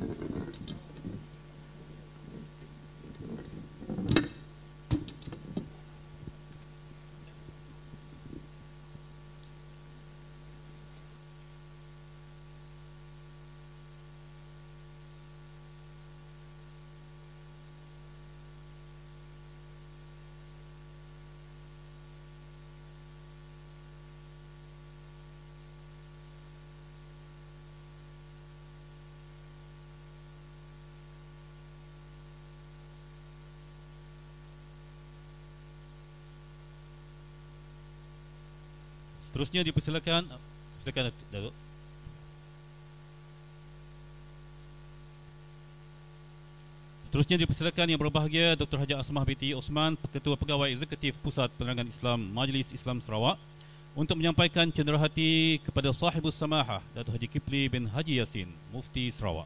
Seterusnya dipersilakan, silakan Datuk. Seterusnya dipersilakan yang berbahagia Doktor Haji Asmah binti Osman, Ketua Pegawai Eksekutif Pusat Penerangan Islam Majlis Islam Sarawak, untuk menyampaikan cenderahati kepada Sahibus Samahah Datuk Haji Kipli bin Haji Yassin, Mufti Sarawak.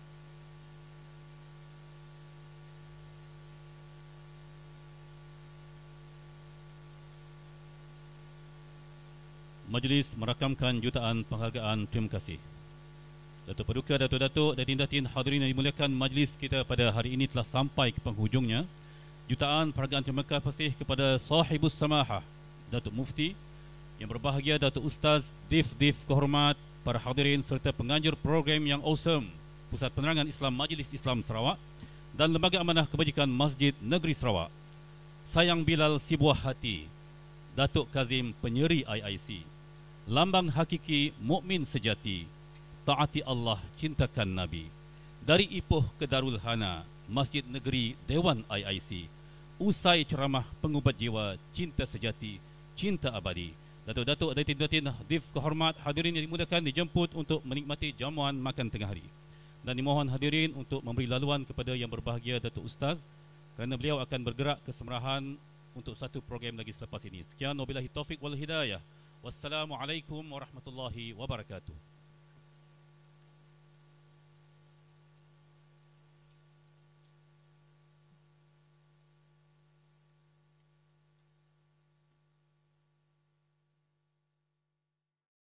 Majlis merakamkan jutaan penghargaan. Terima kasih. Datuk Paduka, Datuk-Datuk dan Tindatin hadirin yang dimuliakan, majlis kita pada hari ini telah sampai ke penghujungnya. Jutaan penghargaan terima kasih kepada Sahibus Samahah Datuk Mufti, yang berbahagia Datuk Ustaz, Dif-Dif kehormat, para hadirin serta penganjur program yang awesome Pusat Penerangan Islam Majlis Islam Sarawak dan Lembaga Amanah Kebajikan Masjid Negeri Sarawak. Sayang Bilal si buah hati, Datuk Kazim penyeri I I C. Lambang hakiki mukmin sejati, taati Allah, cintakan Nabi. Dari Ipoh ke Darul Hana, Masjid Negeri Dewan I I C. Usai ceramah pengubat jiwa, cinta sejati, cinta abadi. Datuk-datuk dan tindatin Dif kehormat, hadirin yang dimuliakan, dijemput untuk menikmati jamuan makan tengah hari. Dan dimohon hadirin untuk memberi laluan kepada yang berbahagia Datuk Ustaz, kerana beliau akan bergerak ke semerahan untuk satu program lagi selepas ini. Sekian, wabillahi taufik wal hidayah. Wassalamualaikum warahmatullahi wabarakatuh.